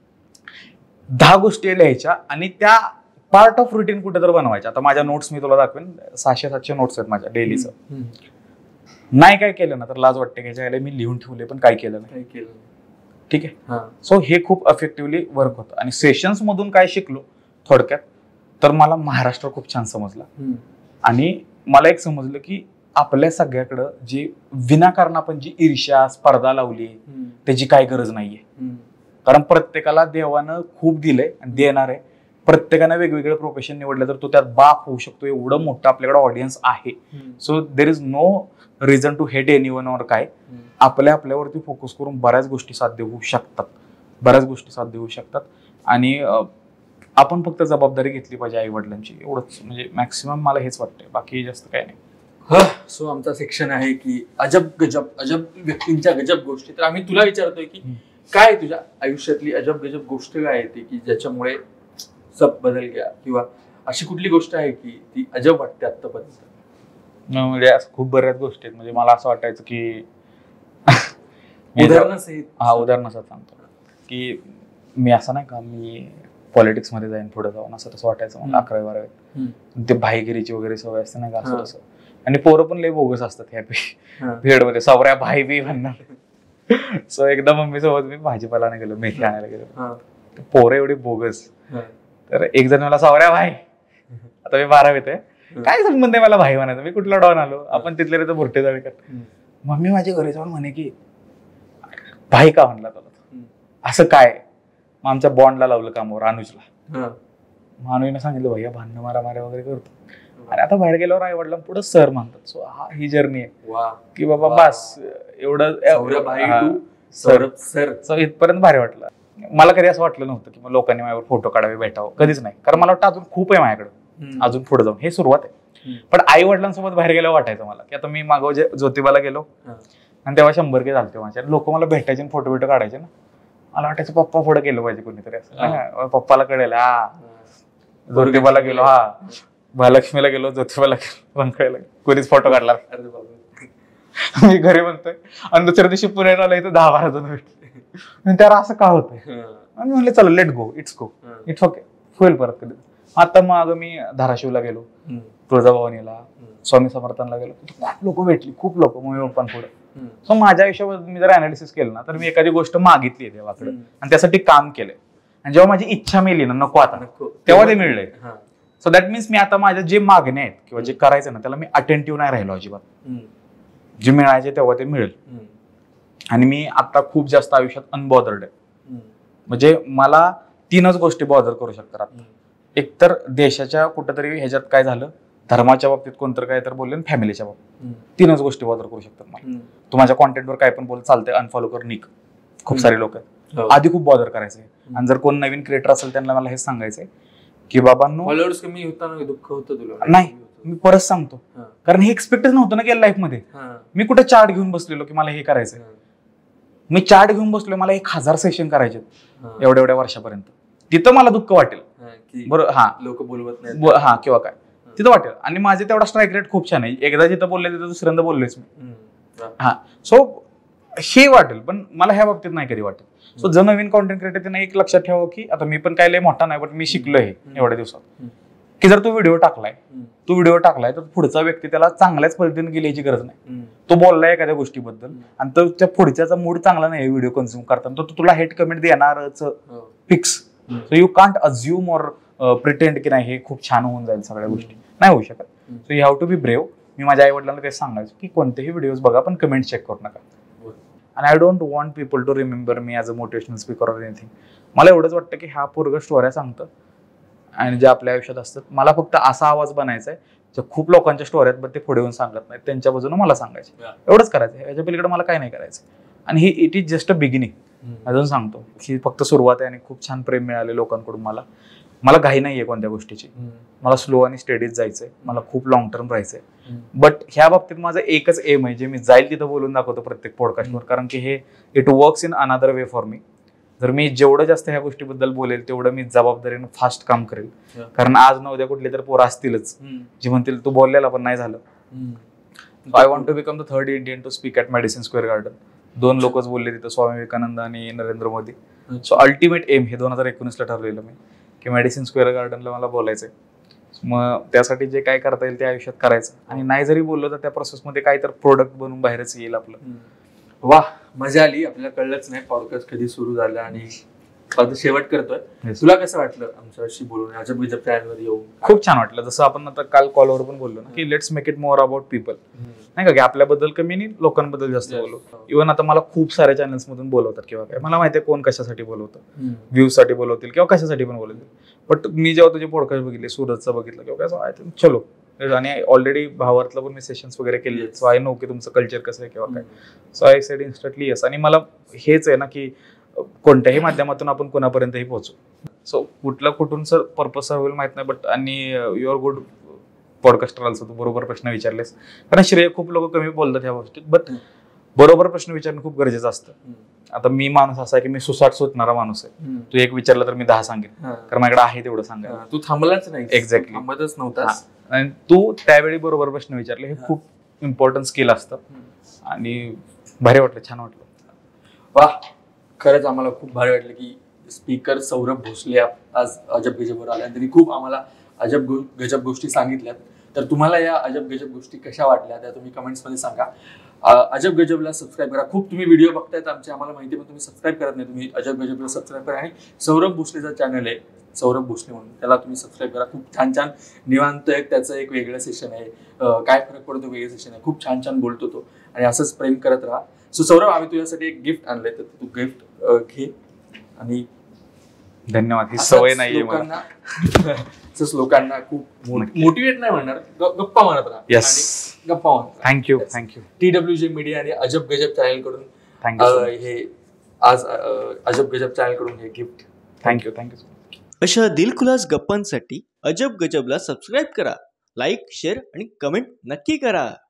10 गोष्टी लिहायच्या आणि त्या पार्ट ऑफ रुटीन कुठे तर बनवायच्या. आता माझ्या नोट्स मी तुला दाखवेन, 600-700 नोट्स आहेत माझ्या डेलीचं. नाही काय केलं ना तर लाज वाटते घ्यायच्या, मी लिहून ठेवले पण काय केलं नाही. ठीक आहे. सो हे खूप इफेक्टिव्हली वर्क होतं. आणि सेशन्स मधून काय शिकलो थोडक्यात, तर मला महाराष्ट्र खूप छान समजला. आणि मला एक समजलं की आपल्या सगळ्याकडं जी विनाकारण आपण जी ईर्ष्या स्पर्धा लावली त्याची काही गरज नाहीये. कारण प्रत्येकाला देवानं खूप दिलंय आणि देणार आहे. प्रत्येकानं वेगवेगळं प्रोफेशन निवडलं तर तो त्यात बाप होऊ शकतो, एवढं मोठं आपल्याकडे ऑडियन्स आहे. So there is no reason to hate anyone और काय. आपल्यावरती फोकस करून बऱ्याच गोष्टी साध्य होऊ शकतात. आणि आपण फक्त जबाबदारी घेतली पाहिजे आई वडिलांची, एवढंच. म्हणजे मॅक्सिमम मला हेच वाटतंय, बाकी जास्त काय नाही. सो आमचा सेक्शन आहे की अजब व्यक्तींच्या गजब गोष्टी. तर आम्ही तुला विचारतोय की काय तुझ्या आयुष्यातली अजब गजब गोष्ट काय आहे ती की ज्याच्यामुळे सब बदल गया, किंवा अशी कुठली गोष्ट आहे की ती अजब वाटते आतापर्यंत? म्हणजे खूप बऱ्याच गोष्टी आहेत. म्हणजे मला असं वाटायचं की उदाहरणासहित सांगतो की मी असं नाही का, मी पॉलिटिक्स मध्ये जाईन पुढे जाऊन, असं तसं वाटायचं मला 11वी-12वीत. ते भाईगिरीची वगैरे सवय असते नाही का, असं तसं. आणि पोरं पण लय बोगस असतात ह्या पिरियड मध्ये, सवऱ्या भाई बी म्हणणार. सो एकदा मम्मी सोबत मी भाजीपाला गेलो, मेथी आणायला गेलो, पोरं एवढी बोगस. तर एक जण मला सवऱ्या भाई, आता मी 12वीत आहे, काय संबंध आहे मला भाई म्हणायचं, मी कुठला डॉन आलो, आपण तिथले रे तर भुरटे जावे कर. मम्मी माझ्या घरी जाऊन म्हणे की भाई का म्हणला तुला, असं काय. मग आमच्या बॉन्डला लावलं कामावर, अनुजला. अनुजने सांगितलं भैया भांडणं मारामाऱ्या वगैरे करतो, आणि आता बाहेर गेल्यावर आई वडिलांना पुढे सर म्हणतात. सो ही जर्नी आहे की बाबा बस एवढं सर इथपर्यंत भारी वाटलं. मला कधी असं वाटलं नव्हतं की लोकांनी माझ्यावर फोटो काढावे, भेटावं, कधीच नाही. कारण मला वाटतं अजून खूप आहे माझ्याकडे, अजून पुढे जाऊन, हे सुरुवात आहे. पण आई वडिलांसोबत बाहेर गेल्यावर वाटायचं मला की आता मी मागव ज्योतिबाला गेलो आणि तेव्हा 100K झालते माझ्या, लोक मला भेटायचे, फोटो बिटो काढायचे ना. मला वाटायचं पप्पा पुढे गेलं पाहिजे कोणीतरी, असं पप्पाला कळेल. ज्योतिबाला गेलो, महालक्ष्मीला गेलो, ज्योतिबाला गेलो, रंकाळ्याला कोणीच फोटो काढला. मी घरी म्हणतोय आणि दुसऱ्या दिवशी पुण्याला आलं, इथं 10-12 जण भेटले. त्याला असं का होतंय? आणि म्हणले चला लेट गो, इट्स ओके, होईल परत कधी. आता मग मी धाराशिवला गेलो, तुळजाभवानीला, स्वामी समर्थांना गेलो, खूप लोक भेटली, खूप लोक मम्मी पप्पांपुढे. सो माझ्या आयुष्यामध्ये मी जर अनालिसिस केलं ना तर मी एखादी गोष्ट मागितली देवाकडे आणि त्यासाठी काम केलंय, आणि जेव्हा माझी इच्छा मिळली ना नको आता तेव्हा ते मिळलंय. सो दॅट मीन्स मी आता माझ्या जे मागणे आहेत किंवा जे करायचं ना त्याला मी अटेंटिव्ह नाही राहिलो अजिबात. जे मिळायचे तेव्हा ते मिळेल. आणि मी आता खूप जास्त आयुष्यात अनबॉदर्ड आहे. म्हणजे मला 3च गोष्टी बॉदर करू शकतात आता. एक तर देशाच्या कुठेतरी ह्याच्यात काय झालं, धर्माच्या बाबतीत कोणतं काय तर बोलले, फॅमिलीच्या बाबतीत 3च गोष्टी बॉदर करू शकतात मला. तू माझ्या कॉन्टेंटवर काय पण बोल चालतंय, अनफॉलो कर, निक. खूप सारे लोक आहेत. आधी खूप बॉदर करायचे, आणि जर कोण नवीन क्रिएटर असेल त्यांना मला हेच सांगायचंय की बाबांनो, फॉलोअर्स कमी होताना दुःख होतं तुला? नाही, मी परत सांगतो, कारण हे एक्सपेक्टच नव्हतं ना केलं लाईफ मध्ये. मी कुठे चार्ट घेऊन बसलेलो की मला हे करायचंय. मी चार्ट घेऊन बसलोय, मला 1000 सेशन करायचे एवढ्या वर्षापर्यंत. तिथं मला दुःख वाटेल, बरोबर, हा लोक बोलवत नाही, हा किंवा काय तिथं वाटेल. आणि माझे तेवढा स्ट्राईक रेट खूप छान आहे. एकदा जिथं बोलले तिथं दुसऱ्यांदा बोललोच मी. हा, सो हे वाटेल, पण मला ह्या बाबतीत नाही कधी वाटेल. सो जर नवीन कॉन्टेंट क्रिएटर त्यांना एक लक्षात ठेवा की आता मी पण काय लय मोठा नाही, पण मी शिकलोय एवढ्या दिवसात की जर तू व्हिडिओ टाकलाय तर पुढचा व्यक्ती त्याला चांगल्याच पद्धतीने गेल्याची गरज नाही. तो बोललाय एखाद्या गोष्टीबद्दल आणि तो त्या पुढच्याचा मूड चांगला नाही व्हिडिओ कन्झ्युम करताना, तो तुला हेट कमेंट देणारच fix. So you can't assume or pretend की नाही हे खूप छान होऊन जाईल, सगळ्या गोष्टी नाही होऊ शकत. So you have to be brave. मी माझ्या आई वडिलांना तेच सांगायचो की कोणतेही व्हिडिओज बघा पण कमेंट चेक करू नका. आणि I don't want people to remember मी as a motivational speaker or anything. मला एवढंच वाटतं की हा पोरगा स्टोऱ्या सांगतं आणि जे आपल्या आयुष्यात असतात, मला फक्त असा आवाज बनायचा आहे जो खूप लोकांच्या स्टोऱ्यात बघ ते पुढे येऊन सांगत नाहीत, त्यांच्या बाजूने मला सांगायचं. एवढंच करायचं, याच्या पलीकडे मला काय नाही करायचं. आणि ही it is just a beginning. अजून सांगतो ही फक्त सुरुवात आहे आणि खूप छान प्रेम मिळाले लोकांकडून. मला घाई नाहीये कोणत्या गोष्टीची. मला स्लो आणि स्टेडीच जायचंय, मला खूप लॉंग टर्म राहायचंय. बट ह्या बाबतीत माझं एकच एम आहे, जे मी जाईल तिथं बोलून दाखवतो प्रत्येक पॉडकास्टवर, कारण की हे it works in another way for me. जर मी जेवढं जास्त ह्या गोष्टीबद्दल बोलेल तेवढं मी जबाबदारीनं फास्ट काम करेल. कारण आज न उद्या कुठले तर पोरं असतीलच जे म्हणतील तू बोललेला पण नाही झालं. I want to become the 3rd Indian to speak at Madison Square Garden. 2 लोकच बोलले तिथं, स्वामी विवेकानंद आणि Narendra Modi. So ultimate aim हे 2019ला ठरलेलं मी की मेडिसिन स्क्वेअर गार्डनला मला बोलायचंय. मग त्यासाठी जे काय करता येईल ते आयुष्यात करायचं. आणि नाही जरी बोललो तर त्या प्रोसेसमध्ये काय तर प्रोडक्ट बनवून बाहेरच येईल आपलं. वा, मजा आली. आपल्याला कळलंच नाही पॉडकास्ट कधी सुरू झाला आणि आता शेवट करतोय. तुला कसं वाटलं आमच्याशी बोलून, अजब गजब चॅनलवर येऊन? खूप छान वाटलं. जसं आपण आता काल कॉलवर पण बोललो ना की let's make it more about people, नाही का, की आपल्याबद्दल कमी आणि लोकांबद्दल जास्त बोलू. इव्हन आता मला खूप साऱ्या चॅनल्स मधून बोलवतात किंवा काय, मला माहिती आहे कोण कशासाठी बोलवतं, व्ह्यूज साठी बोलवतील किंवा कशासाठी पण बोलवतील. बट मी जेव्हा तुझे पॉडकास्ट बघितले, सूरजचं बघितलं किंवा काय, आय थिंक चलो. आणि ऑलरेडी भावार्थला पण मी सेशन्स वगैरे केले, सो आय नो की तुमचं कल्चर कसं आहे किंवा काय. So I said instantly yes. आणि मला हेच आहे ना की कोणत्याही माध्यमातून आपण कोणापर्यंतही पोहोचू. सो कुठून सर पर्पज होईल माहित नाही, बट आणि you are good podcaster also. तू बरोबर प्रश्न विचारलेस, कारण श्रेय खूप लोक कमी बोलतात ह्या गोष्टीत, बट बरोबर प्रश्न विचारणं खूप गरजेचं असतं. आता मी माणूस असा आहे की मी सुसाट सुटणारा माणूस आहे. तू एक विचारलं तर मी 10 सांगेन, कारण माझ्याकडे आहे तेवढं सांगायला. तू थांबलाच नाही. एक्झॅक्टली, थांबतच नव्हतास. आणि तू त्यावेळी बरोबर प्रश्न विचारले, हे खूप इम्पॉर्टंट स्किल असतं. आणि भारी वाटलं, छान वाटलं. वा, खरंच आम्हाला खूप भारी वाटलं की स्पीकर सौरभ भोसले आज अजब गजबवर आल्या. त्यांनी खूप आम्हाला अजब गजब गोष्टी सांगितल्यात. तर तुम्हाला या अजब गजब गोष्टी कशा वाटल्या त्या तुम्ही कमेंट्समध्ये सांगा. अजब गजबला सबस्क्राईब करा. खूप तुम्ही व्हिडिओ बघतायत आमचे, आम्हाला माहिती, पण तुम्ही सबस्क्राईब करत नाही. तुम्ही अजब गजबला सबस्क्राईब करा. आणि सौरभ भोसलेचा चॅनल आहे, सौरभ भोसले म्हणून, त्याला तुम्ही सबस्क्राईब करा. खूप छान छान निवांत त्याचं एक वेगळं सेशन आहे, काय फरक पडतो वेगळं सेशन आहे. खूप छान छान बोलतो तो, आणि असंच प्रेम करत राहा. सो सौरभ, आम्ही तुझ्यासाठी एक गिफ्ट आणलंय, तर तू गिफ्ट घे. आणि धन्यवाद. ही सवय नाहीये लोकांना लोकांना खूप मोटिवेट नाही म्हणणार, गप्पा मारत राहा. येस, गप्पा मारत. थँक्यू. TWG मीडिया आणि अजब गजब चॅनल कडून हे आज अजब गजब चॅनल कडून हे गिफ्ट. थँक्यू. अशा दिलखुलास गप्पांसाठी अजब गजबला सबस्क्राईब करा, लाईक, शेअर आणि कमेंट नक्की करा.